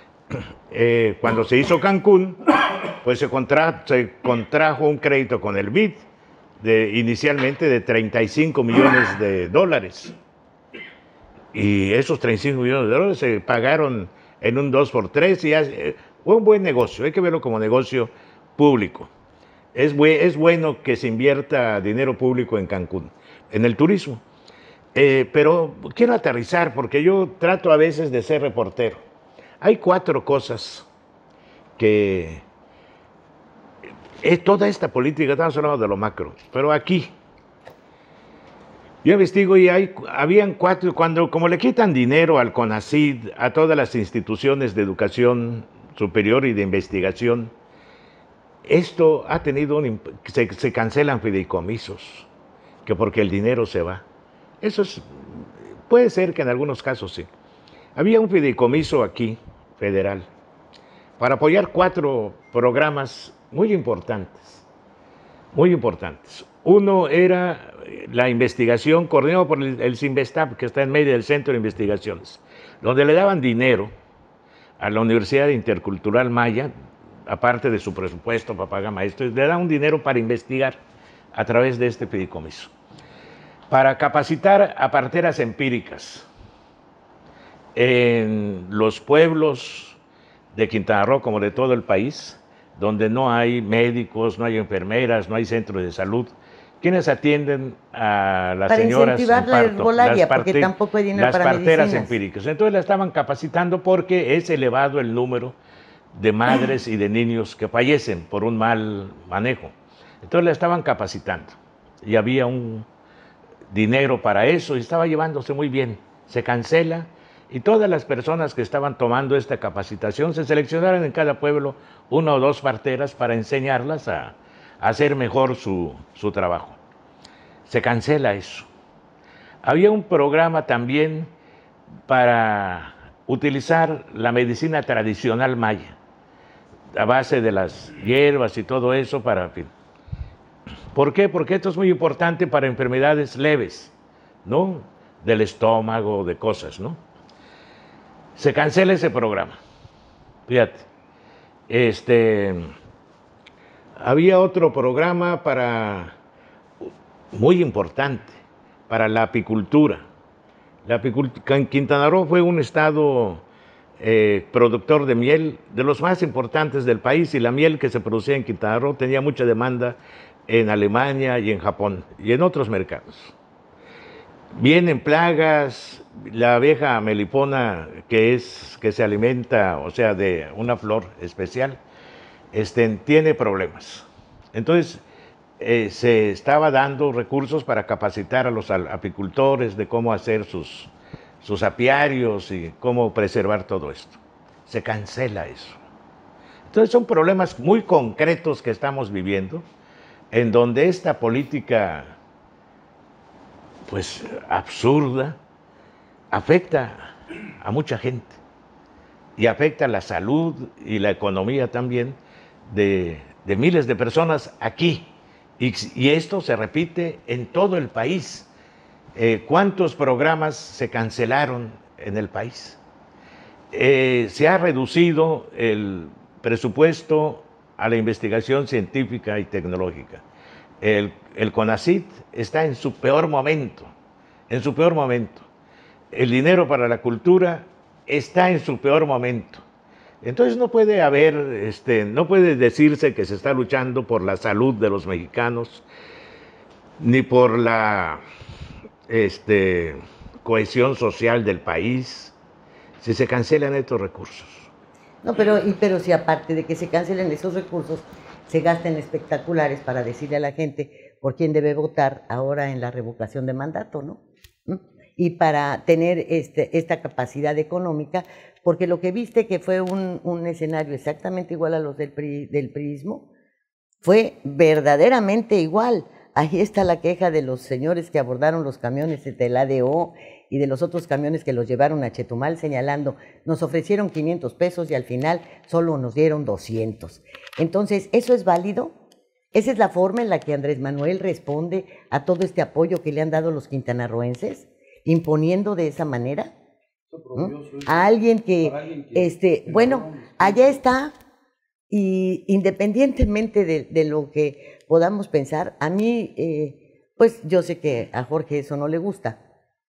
Cuando se hizo Cancún, pues se contrajo un crédito con el BID inicialmente de 35 millones de dólares. Y esos 35 millones de dólares se pagaron en un 2x3 y fue un buen negocio. Hay que verlo como negocio público. Es bueno que se invierta dinero público en Cancún, en el turismo. Pero quiero aterrizar porque yo trato a veces de ser reportero. Hay 4 cosas que toda esta política, estamos hablando de lo macro, pero aquí yo investigo y habían 4, como le quitan dinero al CONACYT, a todas las instituciones de educación superior y de investigación, esto ha tenido se cancelan fideicomisos, que porque el dinero se va. Eso puede ser que en algunos casos sí. Había un fideicomiso aquí, federal, para apoyar 4 programas muy importantes, muy importantes. Uno era la investigación coordinada por el CINVESTAP, que está en medio del Centro de Investigaciones, donde le daban dinero a la Universidad Intercultural Maya, aparte de su presupuesto para pagar maestros, le daban un dinero para investigar a través de este fideicomiso, para capacitar a parteras empíricas en los pueblos de Quintana Roo como de todo el país, donde no hay médicos, no hay enfermeras, no hay centros de salud. ¿Quiénes atienden a las para señoras en incentivar la parto? herbolaria, porque tampoco hay dinero para parteras medicinas. empíricas. Entonces la estaban capacitando porque es elevado el número de madres y de niños que fallecen por un mal manejo. Entonces la estaban capacitando y había un dinero para eso y estaba llevándose muy bien. Se cancela y todas las personas que estaban tomando esta capacitación se seleccionaron en cada pueblo 1 o 2 parteras para enseñarlas a hacer mejor su trabajo. Se cancela eso. Había un programa también para utilizar la medicina tradicional maya, a base de las hierbas y todo eso para... ¿Por qué? Porque esto es muy importante para enfermedades leves, ¿no? Del estómago, de cosas, ¿no? Se cancela ese programa. Fíjate. Había otro programa muy importante para la apicultura. Quintana Roo fue un estado productor de miel de los más importantes del país, y la miel que se producía en Quintana Roo tenía mucha demanda en Alemania y en Japón y en otros mercados. Vienen plagas, la abeja melipona que se alimenta, o sea, de una flor especial, tiene problemas. Entonces, se estaba dando recursos para capacitar a los apicultores de cómo hacer sus apiarios y cómo preservar todo esto. Se cancela eso. Entonces son problemas muy concretos que estamos viviendo, en donde esta política, pues, absurda, afecta a mucha gente y afecta la salud y la economía también de miles de personas aquí. Y esto se repite en todo el país. ¿Cuántos programas se cancelaron en el país? Se ha reducido el presupuesto a la investigación científica y tecnológica. El CONACYT está en su peor momento, en su peor momento. El dinero para la cultura está en su peor momento. Entonces no puede haber, no puede decirse que se está luchando por la salud de los mexicanos, ni por la cohesión social del país, si se cancelan estos recursos. No, pero si aparte de que se cancelen esos recursos, se gastan espectaculares para decirle a la gente por quién debe votar ahora en la revocación de mandato, ¿no? Y para tener esta capacidad económica, porque lo que viste que fue un escenario exactamente igual a los del priismo, fue verdaderamente igual. Ahí está la queja de los señores que abordaron los camiones del ADO y de los otros camiones que los llevaron a Chetumal, señalando, nos ofrecieron 500 pesos y al final solo nos dieron 200. Entonces, ¿eso es válido? ¿Esa es la forma en la que Andrés Manuel responde a todo este apoyo que le han dado los quintanarroenses, imponiendo de esa manera? A alguien que, bueno, allá está, y independientemente de lo que podamos pensar, a mí, pues yo sé que a Jorge eso no le gusta.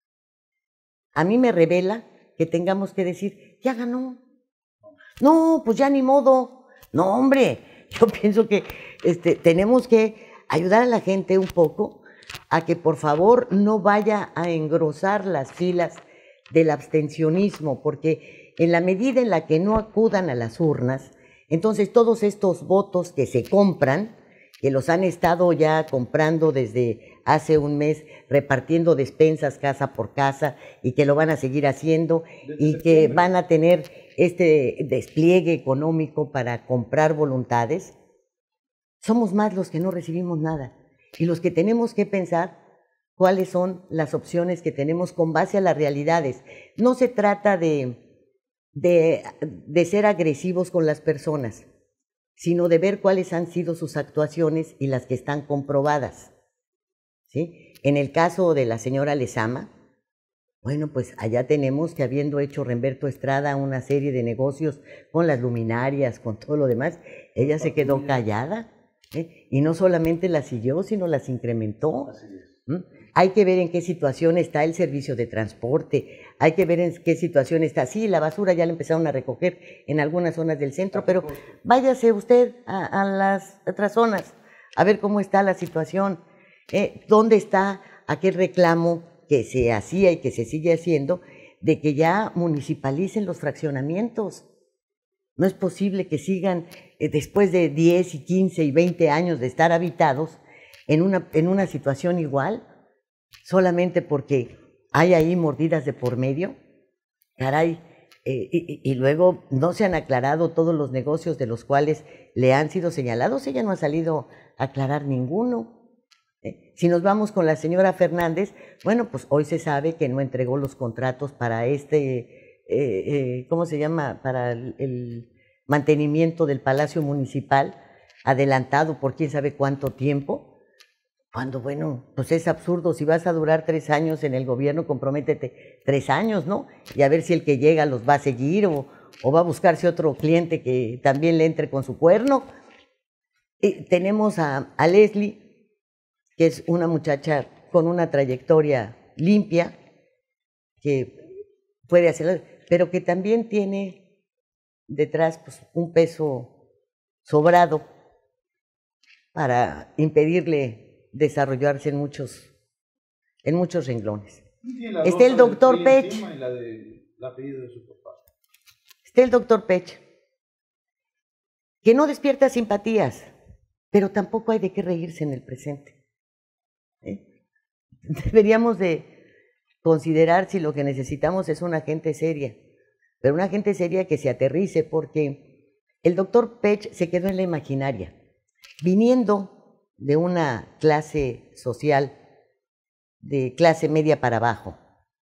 A mí me revela que tengamos que decir, ya ganó. No, pues ya ni modo. No, hombre, yo pienso que tenemos que ayudar a la gente un poco a que por favor no vaya a engrosar las filas del abstencionismo, porque en la medida en la que no acudan a las urnas, entonces todos estos votos que se compran, que los han estado ya comprando desde hace un mes, repartiendo despensas casa por casa, y que lo van a seguir haciendo, y que van a tener este despliegue económico para comprar voluntades, somos más los que no recibimos nada, y los que tenemos que pensar cuáles son las opciones que tenemos con base a las realidades. No se trata de ser agresivos con las personas, sino de ver cuáles han sido sus actuaciones y las que están comprobadas, ¿sí? En el caso de la señora Lezama, bueno, pues allá tenemos que, habiendo hecho Remberto Estrada una serie de negocios con las luminarias, con todo lo demás, ella se quedó callada, y no solamente las siguió, sino las incrementó. Hay que ver en qué situación está el servicio de transporte, hay que ver en qué situación está. Sí, la basura ya la empezaron a recoger en algunas zonas del centro, pero váyase usted a las otras zonas a ver cómo está la situación, dónde está aquel reclamo que se hacía y que se sigue haciendo de que ya municipalicen los fraccionamientos. No es posible que sigan, después de 10 y 15 y 20 años de estar habitados, en una situación igual, solamente porque hay ahí mordidas de por medio. Caray, y luego no se han aclarado todos los negocios de los cuales le han sido señalados. Ella no ha salido a aclarar ninguno. Si nos vamos con la señora Fernández, bueno, pues hoy se sabe que no entregó los contratos para ¿cómo se llama? Para el mantenimiento del Palacio Municipal, adelantado por quién sabe cuánto tiempo, cuando, bueno, pues es absurdo. Si vas a durar 3 años en el gobierno, comprométete 3 años, ¿no? Y a ver si el que llega los va a seguir o va a buscarse otro cliente que también le entre con su cuerno. Tenemos a Leslie, que es una muchacha con una trayectoria limpia, que puede hacerlo, pero que también tiene detrás pues, un peso sobrado para impedirle desarrollarse en muchos renglones. Está el doctor Pech. Está el doctor Pech, que no despierta simpatías, pero tampoco hay de qué reírse en el presente. Deberíamos de considerar si lo que necesitamos es una gente seria, pero una gente seria que se aterrice, porque el doctor Pech se quedó en la imaginaria, viniendo de una clase social, de clase media para abajo.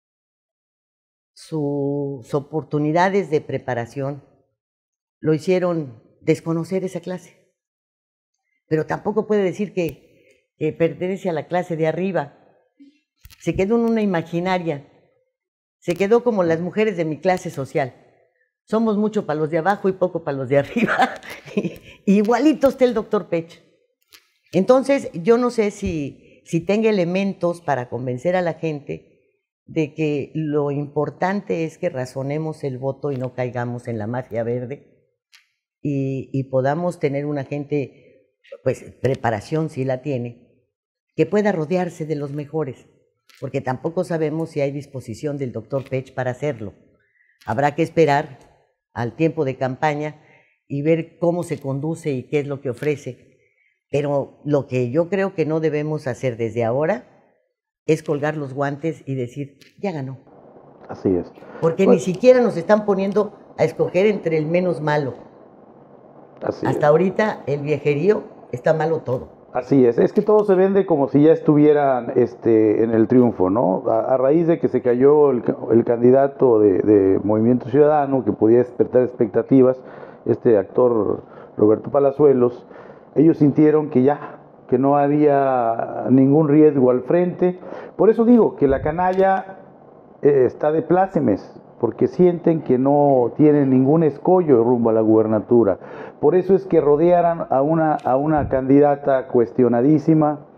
Sus oportunidades de preparación lo hicieron desconocer esa clase, pero tampoco puede decir que pertenece a la clase de arriba. Se quedó en una imaginaria, se quedó como las mujeres de mi clase social. Somos mucho para los de abajo y poco para los de arriba. Igualito está el doctor Pech. Entonces, yo no sé si tenga elementos para convencer a la gente de que lo importante es que razonemos el voto y no caigamos en la mafia verde y podamos tener una gente, pues preparación sí la tiene, que pueda rodearse de los mejores, porque tampoco sabemos si hay disposición del doctor Pech para hacerlo. Habrá que esperar al tiempo de campaña y ver cómo se conduce y qué es lo que ofrece. Pero lo que yo creo que no debemos hacer desde ahora es colgar los guantes y decir, ya ganó. Así es. Porque ni siquiera nos están poniendo a escoger entre el menos malo. Hasta ahorita el viejerío está malo todo. Así es que todo se vende como si ya estuvieran en el triunfo, ¿no? A raíz de que se cayó el candidato de Movimiento Ciudadano, que podía despertar expectativas, este actor Roberto Palazuelos, ellos sintieron que no había ningún riesgo al frente. Por eso digo que la canalla está de plácemes, porque sienten que no tienen ningún escollo rumbo a la gubernatura. Por eso es que rodearan a una candidata cuestionadísima,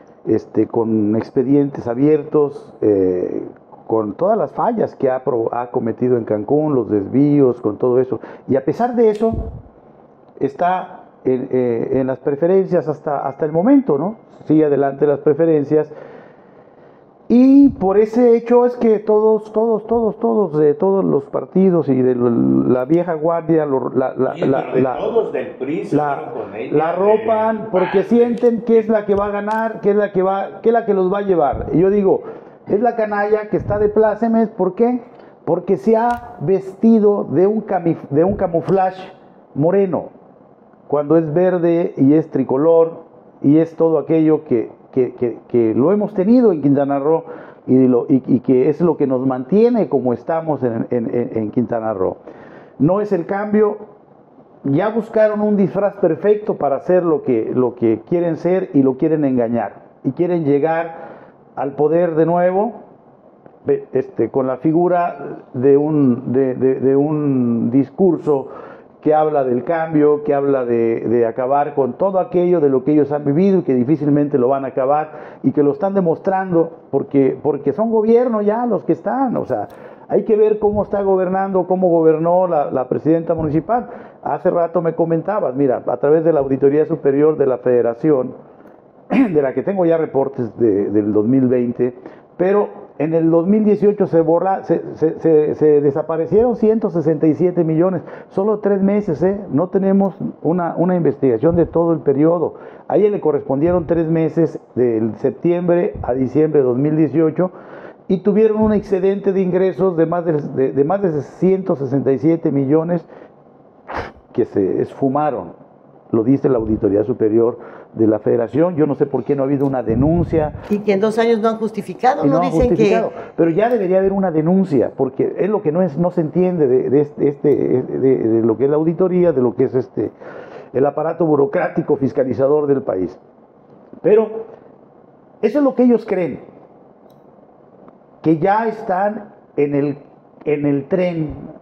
con expedientes abiertos, con todas las fallas que ha cometido en Cancún, los desvíos, con todo eso. Y a pesar de eso, está en las preferencias hasta el momento, ¿no? Sigue adelante las preferencias. Y por ese hecho es que todos de todos los partidos y de la vieja guardia todos del PRI la arropan porque sienten que es la que va a ganar, que es la que los va a llevar. Y yo digo, es la canalla que está de plácemes. ¿Por qué? Porque se ha vestido de un camuflaje moreno, cuando es verde y es tricolor y es todo aquello que lo hemos tenido en Quintana Roo y que es lo que nos mantiene como estamos en Quintana Roo. No es el cambio. Ya buscaron un disfraz perfecto para hacer lo que quieren ser y lo quieren engañar. Y quieren llegar al poder de nuevo con la figura de un discurso que habla del cambio, que habla de acabar con todo aquello de lo que ellos han vivido y que difícilmente lo van a acabar, y que lo están demostrando porque son gobierno ya los que están. O sea, Hay que ver cómo está gobernando, cómo gobernó la presidenta municipal. Hace rato me comentabas, mira, a través de la Auditoría Superior de la Federación, de la que tengo ya reportes del 2020, pero en el 2018 se desaparecieron 167 millones, solo 3 meses, no tenemos una investigación de todo el periodo. A ella le correspondieron 3 meses, del septiembre a diciembre de 2018, y tuvieron un excedente de ingresos de más de 167 millones que se esfumaron, lo dice la Auditoría Superior de la Federación. Yo no sé por qué no ha hado una denuncia. Y que en 2 años no han justificado, no dicen han justificado, que... pero ya debería haber una denuncia, porque es lo que no se entiende de lo que es la auditoría, de lo que es el aparato burocrático fiscalizador del país. Pero eso es lo que ellos creen, que ya están en el tren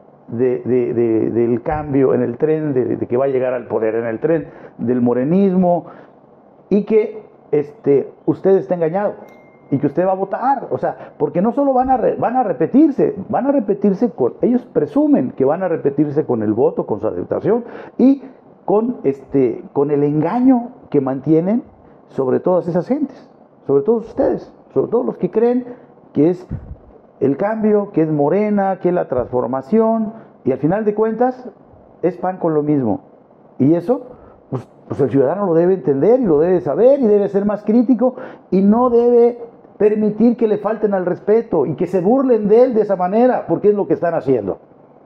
del cambio, en el tren de que va a llegar al poder, en el tren del morenismo, y que usted está engañado y que usted va a votar, o sea, porque no solo van a repetirse ellos presumen que van a repetirse con el voto, con su aceptación y con el engaño que mantienen sobre todas esas gentes, sobre todos ustedes, sobre todos los que creen que es el cambio, que es Morena, que es la transformación, y al final de cuentas es pan con lo mismo. Y eso, pues el ciudadano lo debe entender y lo debe saber y debe ser más crítico y no debe permitir que le falten al respeto y que se burlen de él de esa manera, porque es lo que están haciendo.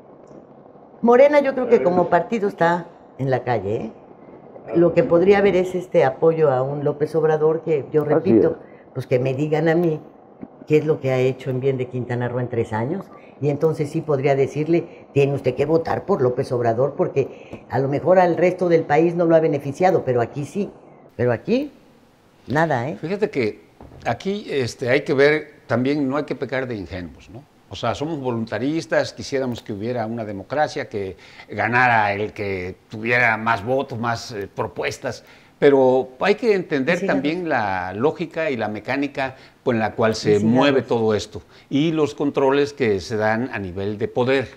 Morena yo creo que como partido está en la calle, ¿eh? Lo que podría haber es apoyo a un López Obrador que yo repito, pues que me digan a mí qué es lo que ha hecho en bien de Quintana Roo en 3 años, y entonces sí podría decirle, tiene usted que votar por López Obrador, porque a lo mejor al resto del país no lo ha beneficiado, pero aquí sí, pero aquí nada, ¿eh? Fíjate que aquí hay que ver, también no hay que pecar de ingenuos, ¿no? O sea, somos voluntaristas, quisiéramos que hubiera una democracia, que ganara el que tuviera más votos, más propuestas, pero hay que entender también la lógica y la mecánica con la cual se mueve todo esto y los controles que se dan a nivel de poder.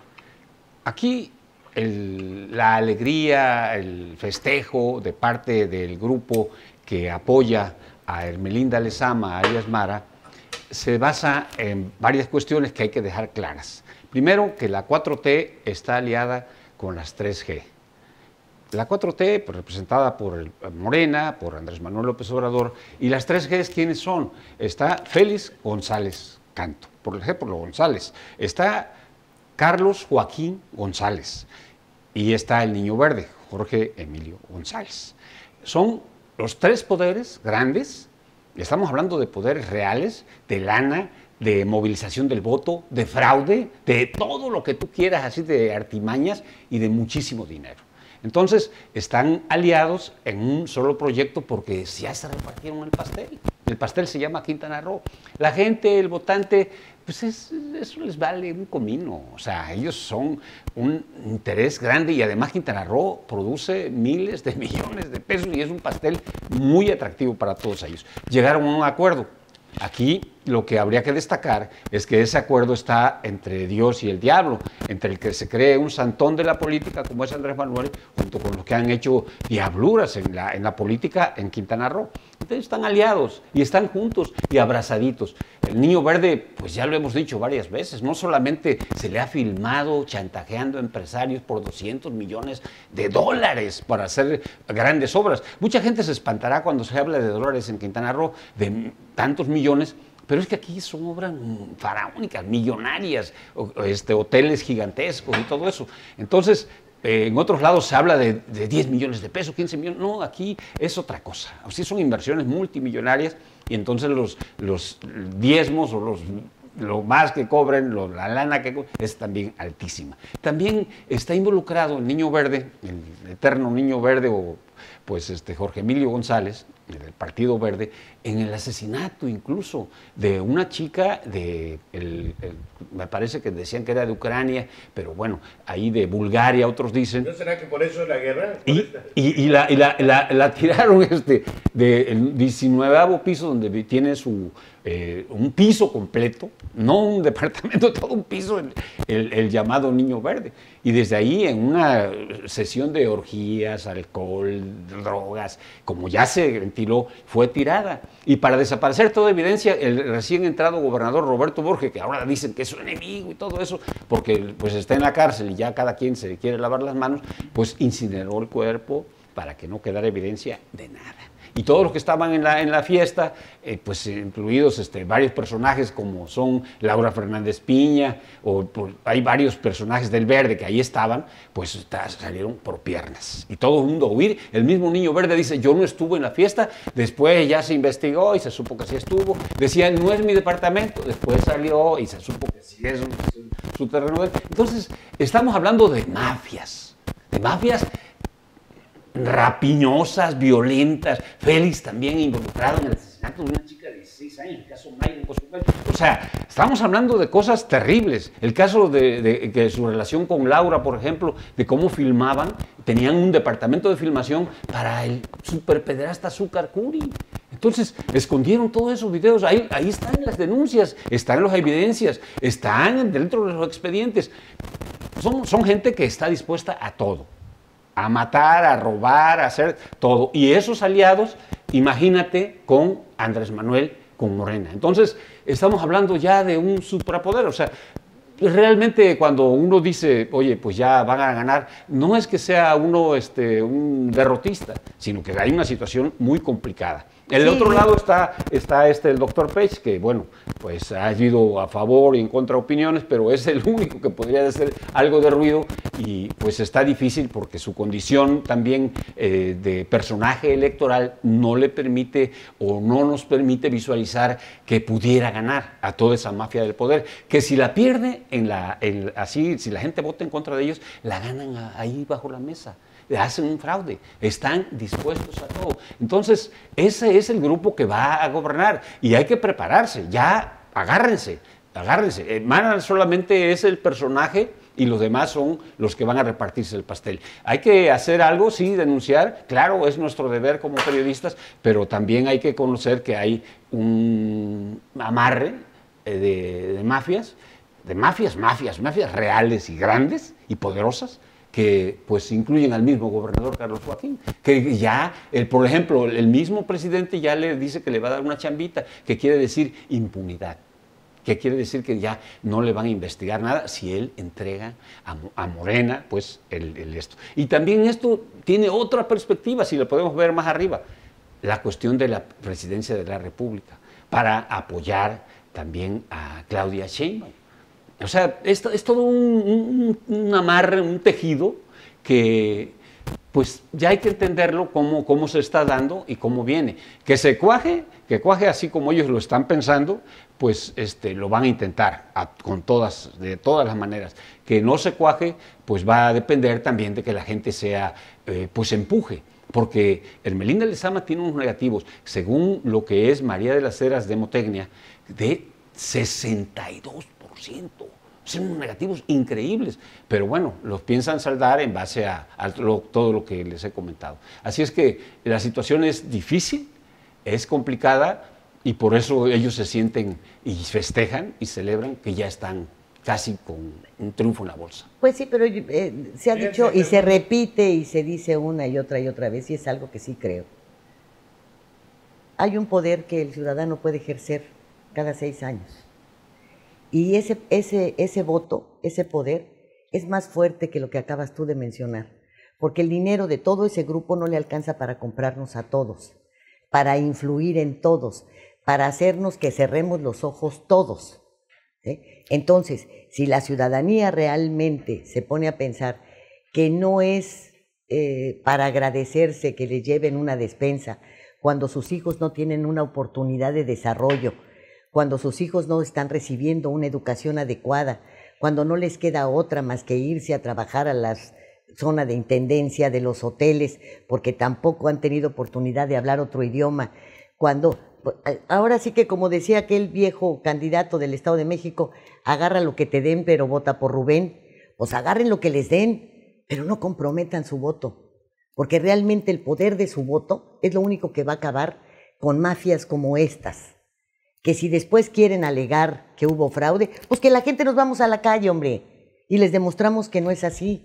Aquí la alegría, el festejo de parte del grupo que apoya a Ermelinda Lezama, alias Mara, se basa en varias cuestiones que hay que dejar claras. Primero, que la 4T está aliada con las 3G. La 4T, pues, representada por Morena, por Andrés Manuel López Obrador, y las 3Gs, ¿quiénes son? Está Félix González Canto, por ejemplo, González. Está Carlos Joaquín González. Y está el Niño Verde, Jorge Emilio González. Son los 3 poderes grandes. Estamos hablando de poderes reales, de lana, de movilización del voto, de fraude, de todo lo que tú quieras, así de artimañas y de muchísimo dinero. Entonces, están aliados en un solo proyecto porque ya se repartieron el pastel. El pastel se llama Quintana Roo. La gente, el votante, pues eso les vale un comino. O sea, ellos son un interés grande y además Quintana Roo produce miles de millones de pesos y es un pastel muy atractivo para todos ellos. Llegaron a un acuerdo. Aquí lo que habría que destacar es que ese acuerdo está entre Dios y el diablo, entre el que se cree un santón de la política como es Andrés Manuel, junto con los que han hecho diabluras en la política en Quintana Roo. Entonces están aliados y están juntos y abrazaditos. El Niño Verde, pues ya lo hemos dicho varias veces, no solamente se le ha filmado chantajeando a empresarios por $200 millones para hacer grandes obras. Mucha gente se espantará cuando se habla de dólares en Quintana Roo, de tantos millones, pero es que aquí son obras faraónicas, millonarias, hoteles gigantescos y todo eso. Entonces, en otros lados se habla de 10 millones de pesos, 15 millones. No, aquí es otra cosa. Así son inversiones multimillonarias y entonces los diezmos o lo más que cobren, la lana que cobren, es también altísima. También está involucrado el Niño Verde, el eterno Niño Verde, o pues Jorge Emilio González, del Partido Verde, en el asesinato incluso de una chica me parece que decían que era de Ucrania, pero bueno, ahí de Bulgaria, otros dicen. ¿No será que por eso la guerra? Y la tiraron del 19º piso, donde tiene un piso completo, no un departamento, todo un piso, el llamado Niño Verde. Y desde ahí, en una sesión de orgías, alcohol, drogas, como ya se ventiló, fue tirada. Y para desaparecer toda evidencia, el recién entrado gobernador Roberto Borge, que ahora dicen que es su enemigo y todo eso, porque pues está en la cárcel y ya cada quien se quiere lavar las manos, pues incineró el cuerpo para que no quedara evidencia de nada. Y todos los que estaban en la fiesta, pues incluidos varios personajes como son Laura Fernández Piña, pues, hay varios personajes del Verde que ahí estaban, pues salieron por piernas. Y todo el mundo a huir. El mismo Niño Verde dice, yo no estuve en la fiesta, después ya se investigó y se supo que sí estuvo. Decía, no es mi departamento, después salió y se supo que sí es su terreno. Entonces, estamos hablando de mafias rapiñosas, violentas. Félix también involucrado en el asesinato de una chica de 16 años, el caso Mayra Cozumel. O sea, estamos hablando de cosas terribles. El caso de su relación con Laura, por ejemplo, de cómo filmaban, tenían un departamento de filmación para el superpederasta Azúcar Curi. Entonces, escondieron todos esos videos, ahí están las denuncias, están las evidencias, están dentro de los expedientes. Son gente que está dispuesta a todo. A matar, a robar, a hacer todo. Y esos aliados, imagínate, con Andrés Manuel, con Morena. Entonces, estamos hablando ya de un suprapoder. O sea, realmente cuando uno dice, oye, pues ya van a ganar, no es que sea uno un derrotista, sino que hay una situación muy complicada. El otro lado está el doctor Pech, que bueno, pues ha ido a favor y en contra opiniones, pero es el único que podría hacer algo de ruido y pues está difícil porque su condición también de personaje electoral no le permite o no nos permite visualizar que pudiera ganar a toda esa mafia del poder, que si la pierde así, si la gente vota en contra de ellos, la ganan ahí bajo la mesa. Hacen un fraude, están dispuestos a todo. Entonces, ese es el grupo que va a gobernar y hay que prepararse, ya agárrense. Mana solamente es el personaje y los demás son los que van a repartirse el pastel. Hay que hacer algo, sí, denunciar, claro, es nuestro deber como periodistas, pero también hay que conocer que hay un amarre de mafias reales y grandes y poderosas, que pues incluyen al mismo gobernador Carlos Joaquín, que ya, por ejemplo, el mismo presidente ya le dice que le va a dar una chambita, que quiere decir impunidad, que quiere decir que ya no le van a investigar nada si él entrega a Morena, pues, esto. Y también esto tiene otra perspectiva, si lo podemos ver más arriba, la cuestión de la presidencia de la República, para apoyar también a Claudia Sheinbaum. O sea, es todo un amarre, un tejido que pues ya hay que entenderlo cómo se está dando y cómo viene. Que cuaje así como ellos lo están pensando, pues lo van a intentar de todas las maneras. Que no se cuaje, pues va a depender también de que la gente pues empuje. Porque Ermelinda Lezama tiene unos negativos, según lo que es María de las Heras de Motecnia, de 62%. Son unos negativos increíbles, pero bueno, los piensan saldar en base a todo lo que les he comentado. Así es que la situación es difícil, es complicada y por eso ellos se sienten y festejan y celebran que ya están casi con un triunfo en la bolsa. Pues sí, pero se ha dicho y se repite y se dice una y otra vez y es algo que sí creo. Hay un poder que el ciudadano puede ejercer cada 6 años. Y ese voto, ese poder, es más fuerte que lo que acabas tú de mencionar, porque el dinero de todo ese grupo no le alcanza para comprarnos a todos, para influir en todos, para hacernos que cerremos los ojos todos. ¿Sí? Entonces, si la ciudadanía realmente se pone a pensar que no es para agradecerse que le lleven una despensa, cuando sus hijos no tienen una oportunidad de desarrollo, cuando sus hijos no están recibiendo una educación adecuada, cuando no les queda otra más que irse a trabajar a la zona de intendencia de los hoteles, porque tampoco han tenido oportunidad de hablar otro idioma, cuando ahora sí que como decía aquel viejo candidato del Estado de México, agarra lo que te den, pero vota por Rubén. Pues agarren lo que les den, pero no comprometan su voto, porque realmente el poder de su voto es lo único que va a acabar con mafias como estas, que si después quieren alegar que hubo fraude, pues que la gente nos vamos a la calle, hombre, y les demostramos que no es así.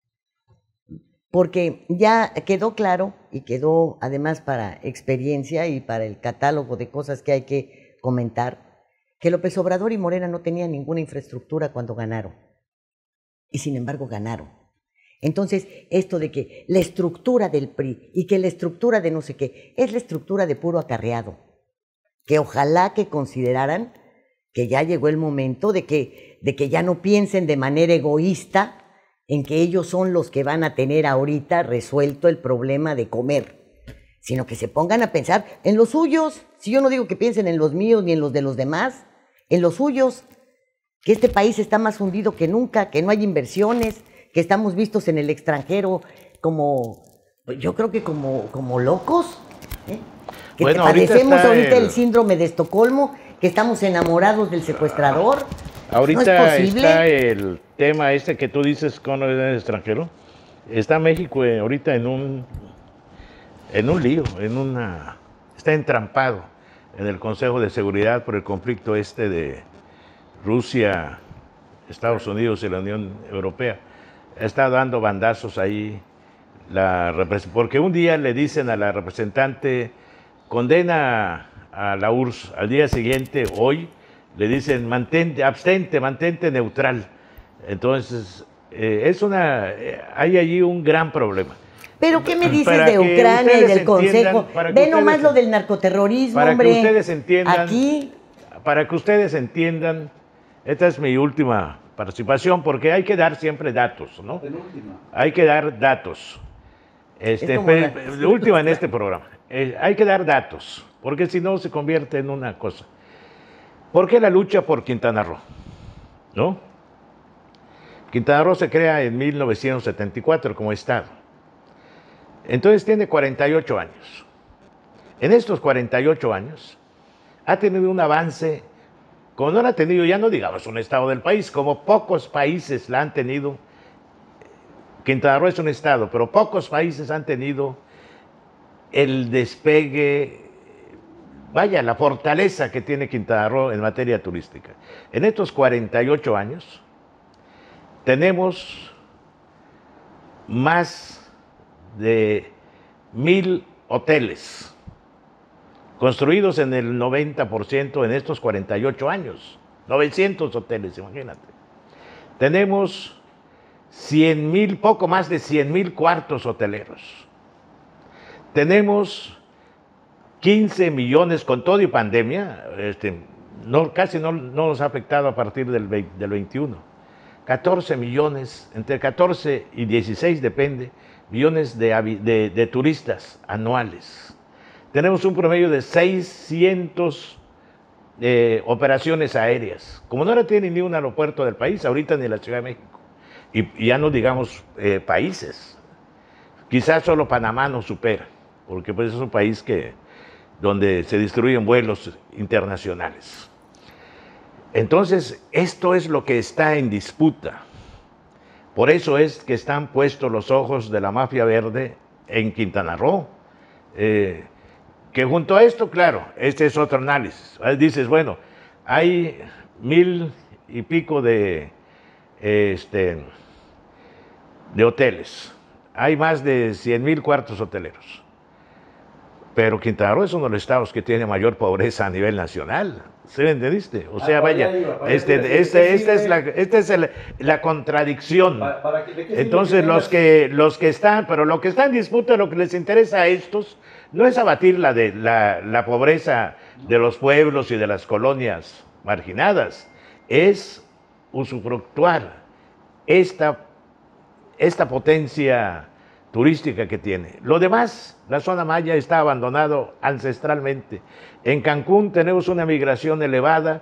Porque ya quedó claro, y quedó además para experiencia y para el catálogo de cosas que hay que comentar, que López Obrador y Morena no tenían ninguna infraestructura cuando ganaron. Y sin embargo ganaron. Entonces, esto de que la estructura del PRI y que la estructura de no sé qué, es la estructura de puro acarreado. Que ojalá que consideraran que ya llegó el momento de que ya no piensen de manera egoísta en que ellos son los que van a tener ahorita resuelto el problema de comer, sino que se pongan a pensar en los suyos. Si yo no digo que piensen en los míos ni en los de los demás, en los suyos, que este país está más hundido que nunca, que no hay inversiones, que estamos vistos en el extranjero como, yo creo que como locos, ¿eh? Que bueno, padecemos ahorita el síndrome de Estocolmo, que estamos enamorados del secuestrador. Ahorita ¿No es posible? está el tema este que tú dices con el extranjero. Está México ahorita en un lío, está entrampado en el Consejo de Seguridad por el conflicto este de Rusia, Estados Unidos y la Unión Europea. Está dando bandazos ahí, porque un día le dicen a la representante, condena a la URSS, al día siguiente, hoy, le dicen, abstente, mantente neutral. Entonces, hay allí un gran problema. ¿Pero qué me dices Para de que Ucrania y ustedes del Consejo? entiendan, para que Ve ustedes nomás lo del narcoterrorismo, para hombre. que ustedes entiendan, Aquí, para que ustedes entiendan, esta es mi última participación, porque hay que dar siempre datos, ¿no? Hay que dar datos. Última en este programa. Hay que dar datos, porque si no se convierte en una cosa. ¿Por qué la lucha por Quintana Roo? ¿No? Quintana Roo se crea en 1974 como estado. Entonces tiene 48 años. En estos 48 años ha tenido un avance, como no lo ha tenido, ya no digamos un estado del país, como pocos países la han tenido. Quintana Roo es un estado, pero pocos países han tenido el despegue, vaya, la fortaleza que tiene Quintana Roo en materia turística. En estos 48 años tenemos más de 1000 hoteles construidos en el 90% en estos 48 años. 900 hoteles, imagínate. Tenemos 100,000, poco más de 100,000 cuartos hoteleros. Tenemos 15 millones con todo y pandemia, casi no nos ha afectado a partir del 21. 14 millones, entre 14 y 16 depende, millones de turistas anuales. Tenemos un promedio de 600 operaciones aéreas. Como no la tiene ni un aeropuerto del país, ahorita ni la Ciudad de México. Y ya no digamos países. Quizás solo Panamá nos supera, porque pues es un país donde se distribuyen vuelos internacionales. Entonces, esto es lo que está en disputa. Por eso es que están puestos los ojos de la mafia verde en Quintana Roo. Que junto a esto, claro, este es otro análisis. Dices, bueno, hay 1000 y pico de hoteles. Hay más de 100,000 cuartos hoteleros. Pero Quintana Roo es uno de los estados que tiene mayor pobreza a nivel nacional. ¿Sí me entendiste? O sea, vaya, esta es la contradicción. Entonces, los que están, pero lo que está en disputa, lo que les interesa a estos, no es abatir la pobreza de los pueblos y de las colonias marginadas, es usufructuar esta potencia turística que tiene. Lo demás, la zona maya está abandonado ancestralmente. En Cancún tenemos una migración elevada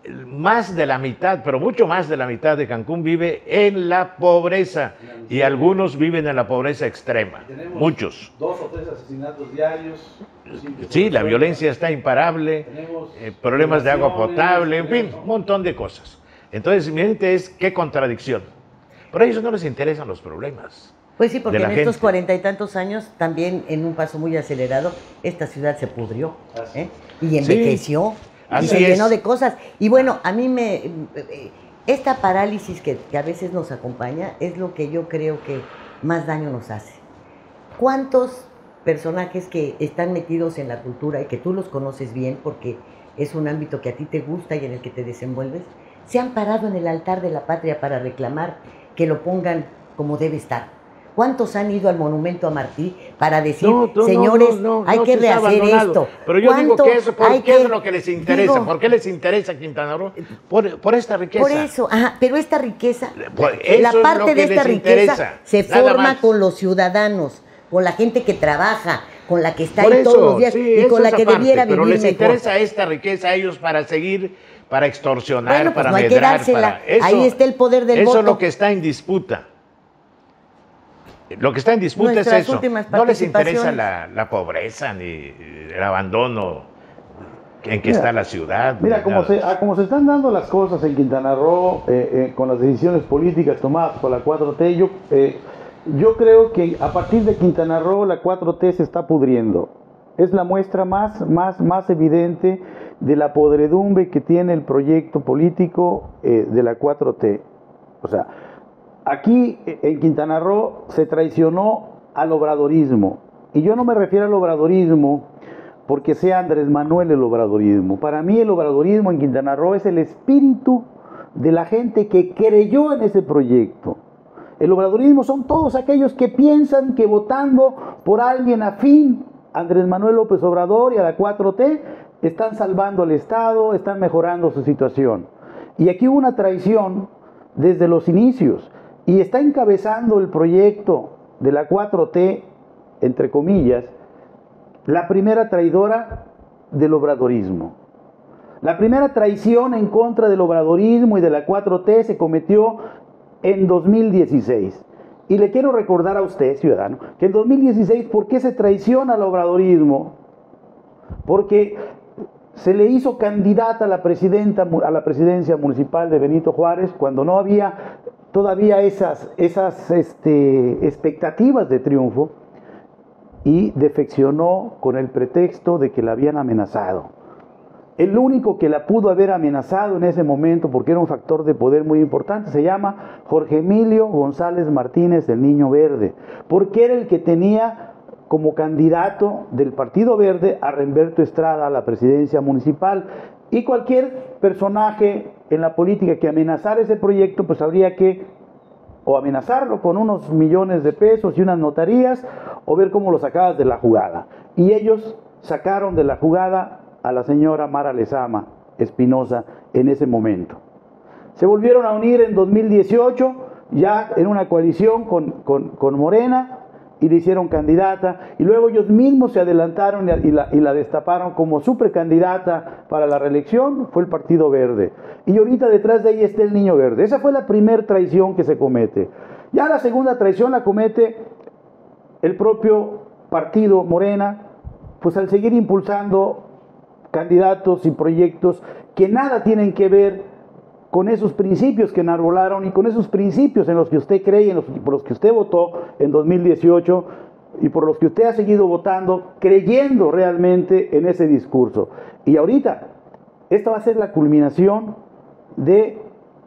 más de la mitad, pero mucho más de la mitad de Cancún vive en la pobreza y algunos viven en la pobreza extrema, muchos. 2 o 3 asesinatos diarios. Sí, la violencia está imparable, problemas de agua potable, en fin, un montón de cosas. Entonces, mi mente es, qué contradicción. Pero a ellos no les interesan los problemas. Pues sí, porque de en la estos gente. 40 y tantos años, también en un paso muy acelerado, esta ciudad se pudrió, y envejeció, y así se es. llenó de cosas. Y bueno, a mí esta parálisis que a veces nos acompaña es lo que yo creo que más daño nos hace. ¿Cuántos personajes que están metidos en la cultura y que tú los conoces bien porque es un ámbito que a ti te gusta y en el que te desenvuelves, se han parado en el altar de la patria para reclamar que lo pongan como debe estar? ¿Cuántos han ido al monumento a Martí para decir, señores, hay que rehacer esto? Pero yo digo que eso, ¿qué es lo que les interesa? Digo, ¿Por qué les interesa Quintana Roo? Por esta riqueza. Por eso, pero esta riqueza, Eso la es lo parte que de esta les riqueza interesa, se nada forma más. con los ciudadanos, con la gente que trabaja, con la que está Por ahí eso, todos los días sí, y eso con la es que aparte, debiera pero vivir les mejor. interesa esta riqueza a ellos para seguir, para extorsionar, Bueno, pues para no hay que medrar, dársela. para... Ahí está el poder del Eso voto. es lo que está en disputa. Lo que está en disputa Nuestras es eso. últimas No les interesa participaciones. la pobreza ni el abandono en que está la ciudad. Mira, ni como nada. como se están dando las cosas en Quintana Roo, con las decisiones políticas tomadas por la 4T, yo creo que a partir de Quintana Roo la 4T se está pudriendo. Es la muestra más evidente de la podredumbre que tiene el proyecto político de la 4T. O sea, aquí en Quintana Roo se traicionó al obradorismo. Y yo no me refiero al obradorismo porque sea Andrés Manuel el obradorismo. Para mí el obradorismo en Quintana Roo es el espíritu de la gente que creyó en ese proyecto. El obradorismo son todos aquellos que piensan que votando por alguien afín a Andrés Manuel López Obrador y a la 4T están salvando al Estado, están mejorando su situación. Y aquí hubo una traición desde los inicios y está encabezando el proyecto de la 4T, entre comillas, la primera traidora del obradorismo. La primera traición en contra del obradorismo y de la 4T se cometió en 2016. Y le quiero recordar a usted, ciudadano, que en 2016, ¿por qué se traiciona al obradorismo? Porque se le hizo candidata a la presidencia municipal de Benito Juárez cuando no había todavía esas expectativas de triunfo, y defeccionó con el pretexto de que la habían amenazado. El único que la pudo haber amenazado en ese momento, porque era un factor de poder muy importante, se llama Jorge Emilio González Martínez, el Niño Verde, porque era el que tenía como candidato del Partido Verde a Remberto Estrada a la presidencia municipal. Y cualquier personaje en la política que amenazara ese proyecto, pues habría que o amenazarlo con unos millones de pesos y unas notarías, o ver cómo lo sacabas de la jugada. Y ellos sacaron de la jugada a la señora Mara Lezama Espinosa en ese momento. Se volvieron a unir en 2018, ya en una coalición con Morena, y le hicieron candidata, y luego ellos mismos se adelantaron y la destaparon como su precandidata para la reelección, fue el Partido Verde. Y ahorita detrás de ella está el Niño Verde. Esa fue la primera traición que se comete. Ya la segunda traición la comete el propio partido Morena, pues al seguir impulsando candidatos y proyectos que nada tienen que ver con esos principios que enarbolaron y con esos principios en los que usted cree, por los que usted votó en 2018 y por los que usted ha seguido votando, creyendo realmente en ese discurso. Y ahorita, esta va a ser la culminación de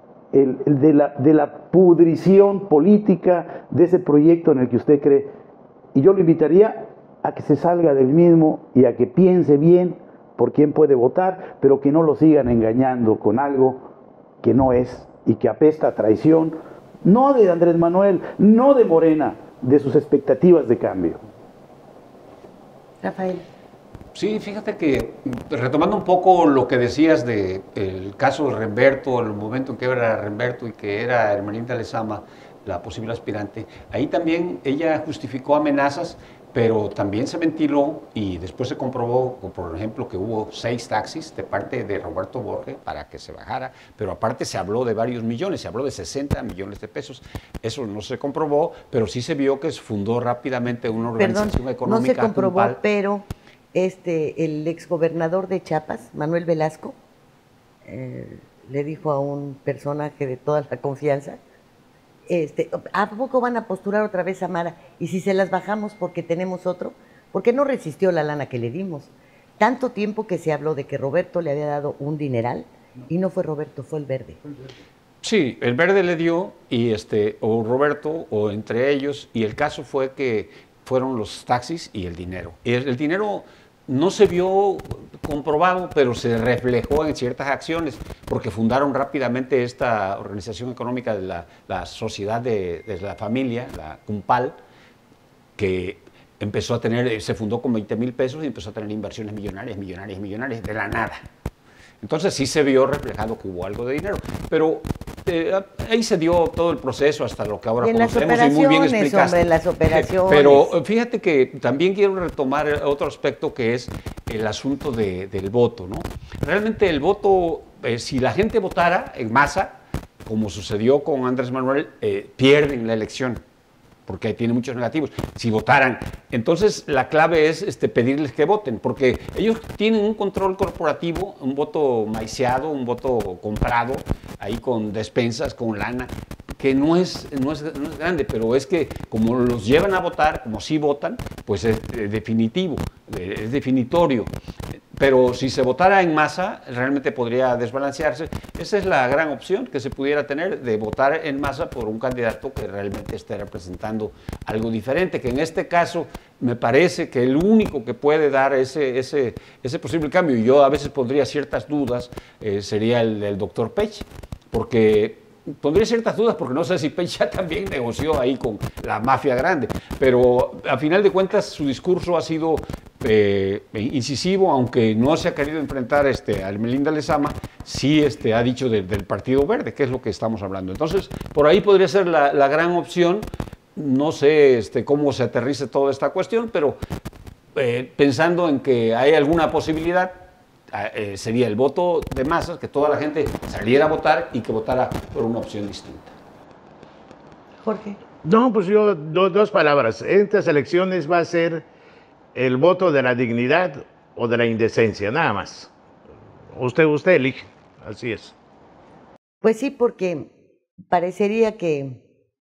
la pudrición política de ese proyecto en el que usted cree. Y yo lo invitaría a que se salga del mismo y a que piense bien por quién puede votar, pero que no lo sigan engañando con algo que no es y que apesta a traición, no de Andrés Manuel, no de Morena, de sus expectativas de cambio. Rafael. Sí, fíjate que retomando un poco lo que decías del caso de Remberto, el momento en que era Remberto y que era Hermelinda Lezama, la posible aspirante, ahí también ella justificó amenazas, pero también se ventiló y después se comprobó, por ejemplo, que hubo 6 taxis de parte de Roberto Borge para que se bajara, pero aparte se habló de varios millones, se habló de 60 millones de pesos. Eso no se comprobó, pero sí se vio que se fundó rápidamente una organización económica. No se comprobó, Cumpal. pero el exgobernador de Chiapas, Manuel Velasco, le dijo a un personaje de toda la confianza, ¿a poco van a postular otra vez a Mara? Y si se las bajamos porque tenemos otro, porque no resistió la lana que le dimos. Tanto tiempo que se habló de que Roberto le había dado un dineral, y no fue Roberto, fue el Verde. Sí, el Verde le dio, y o Roberto, o entre ellos, y el caso fue que fueron los taxis y el dinero. Y el dinero no se vio comprobado, pero se reflejó en ciertas acciones, porque fundaron rápidamente esta organización económica de la Sociedad de la Familia, la Cumpal, que empezó a tener, se fundó con 20,000 pesos y empezó a tener inversiones millonarias de la nada. Entonces sí se vio reflejado que hubo algo de dinero, pero ahí se dio todo el proceso hasta lo que ahora conocemos y muy bien explicaste. Hombre, las operaciones. Pero fíjate que también quiero retomar otro aspecto que es el asunto del voto, ¿no? Realmente el voto, si la gente votara en masa, como sucedió con Andrés Manuel, pierden la elección, porque tiene muchos negativos. Si votaran, entonces la clave es pedirles que voten, porque ellos tienen un control corporativo, un voto maiciado, un voto comprado, ahí con despensas, con lana, que no es grande, pero es que como los llevan a votar, como sí votan, pues es definitivo, es definitorio. Pero si se votara en masa, realmente podría desbalancearse. Esa es la gran opción que se pudiera tener, de votar en masa por un candidato que realmente esté representando algo diferente, que en este caso me parece que el único que puede dar ese posible cambio, y yo a veces pondría ciertas dudas, sería el doctor Pech, porque pondría ciertas dudas porque no sé si Pech ya también negoció ahí con la mafia grande, pero a final de cuentas su discurso ha sido incisivo, aunque no se ha querido enfrentar al Melinda Lezama, sí ha dicho del Partido Verde, que es lo que estamos hablando. Entonces, por ahí podría ser la gran opción. No sé cómo se aterrice toda esta cuestión, pero pensando en que hay alguna posibilidad, sería el voto de masas, que toda la gente saliera a votar y que votara por una opción distinta. Jorge. No, pues yo, dos palabras. En estas elecciones va a ser el voto de la dignidad o de la indecencia, nada más. Usted elige, así es. Pues sí, porque parecería que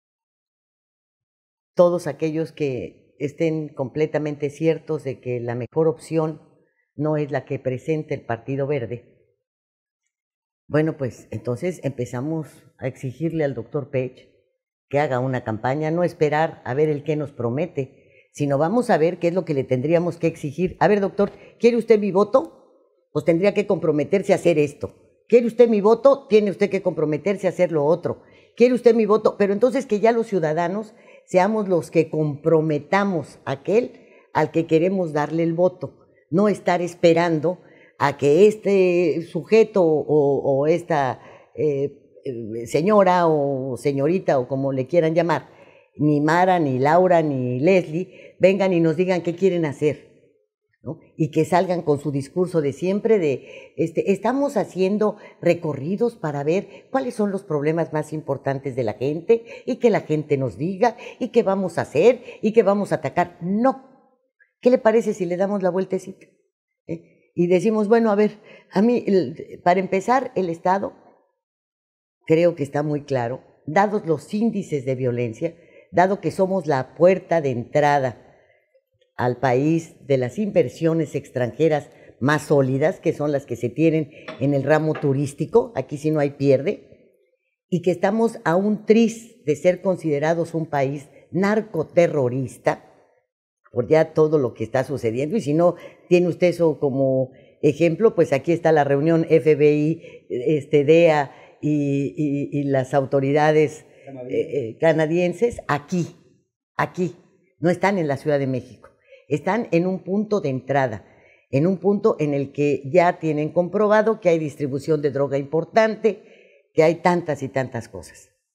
todos aquellos que estén completamente ciertos de que la mejor opción no es la que presenta el Partido Verde, bueno, pues entonces empezamos a exigirle al doctor Pech que haga una campaña, no esperar a ver el qué nos promete, sino vamos a ver qué es lo que le tendríamos que exigir. A ver, doctor, ¿quiere usted mi voto? Pues tendría que comprometerse a hacer esto. ¿Quiere usted mi voto? Tiene usted que comprometerse a hacer lo otro. ¿Quiere usted mi voto? Pero entonces que ya los ciudadanos seamos los que comprometamos a aquel al que queremos darle el voto. No estar esperando a que este sujeto o esta señora o señorita o como le quieran llamar, ni Mara, ni Laura, ni Leslie, vengan y nos digan qué quieren hacer, ¿no? Y que salgan con su discurso de siempre de, estamos haciendo recorridos para ver cuáles son los problemas más importantes de la gente y que la gente nos diga y qué vamos a hacer y qué vamos a atacar. No. ¿Qué le parece si le damos la vueltecita? Y decimos, bueno, a ver, a mí, para empezar, el Estado creo que está muy claro, dados los índices de violencia, dado que somos la puerta de entrada al país de las inversiones extranjeras más sólidas, que son las que se tienen en el ramo turístico, aquí sí no hay pierde, y que estamos a un tris de ser considerados un país narcoterrorista, por ya todo lo que está sucediendo, y si no tiene usted eso como ejemplo, pues aquí está la reunión FBI, DEA y las autoridades canadienses, aquí, no están en la Ciudad de México, están en un punto de entrada, en un punto en el que ya tienen comprobado que hay distribución de droga importante, que hay tantas y tantas cosas.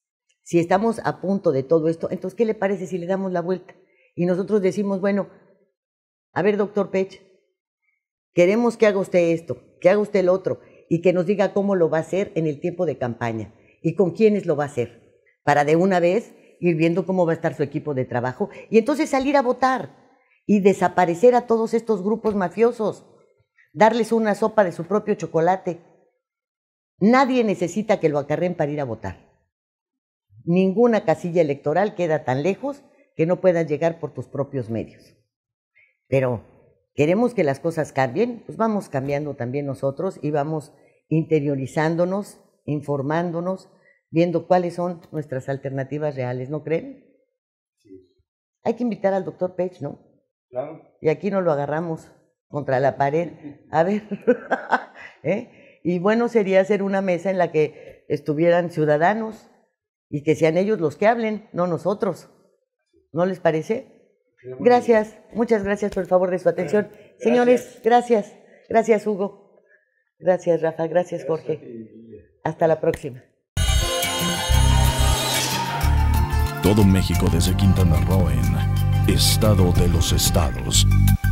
Si estamos a punto de todo esto, entonces, ¿qué le parece si le damos la vuelta? Y nosotros decimos, bueno, a ver, doctor Pech, queremos que haga usted esto, que haga usted el otro, y que nos diga cómo lo va a hacer en el tiempo de campaña y con quiénes lo va a hacer, para de una vez ir viendo cómo va a estar su equipo de trabajo y entonces salir a votar y desaparecer a todos estos grupos mafiosos, darles una sopa de su propio chocolate. Nadie necesita que lo acarreen para ir a votar. Ninguna casilla electoral queda tan lejos que no puedas llegar por tus propios medios. Pero queremos que las cosas cambien, pues vamos cambiando también nosotros y vamos interiorizándonos, informándonos, viendo cuáles son nuestras alternativas reales, ¿no creen? Sí. Hay que invitar al doctor Pech, ¿no? Claro. Y aquí nos lo agarramos contra la pared. A ver, Y bueno sería hacer una mesa en la que estuvieran ciudadanos y que sean ellos los que hablen, no nosotros. ¿No les parece? Gracias, muchas gracias por el favor de su atención. Gracias. Señores, gracias. Gracias, Hugo. Gracias, Rafa. Gracias, Jorge. Hasta la próxima. Todo México desde Quintana Roo en Estado de los Estados.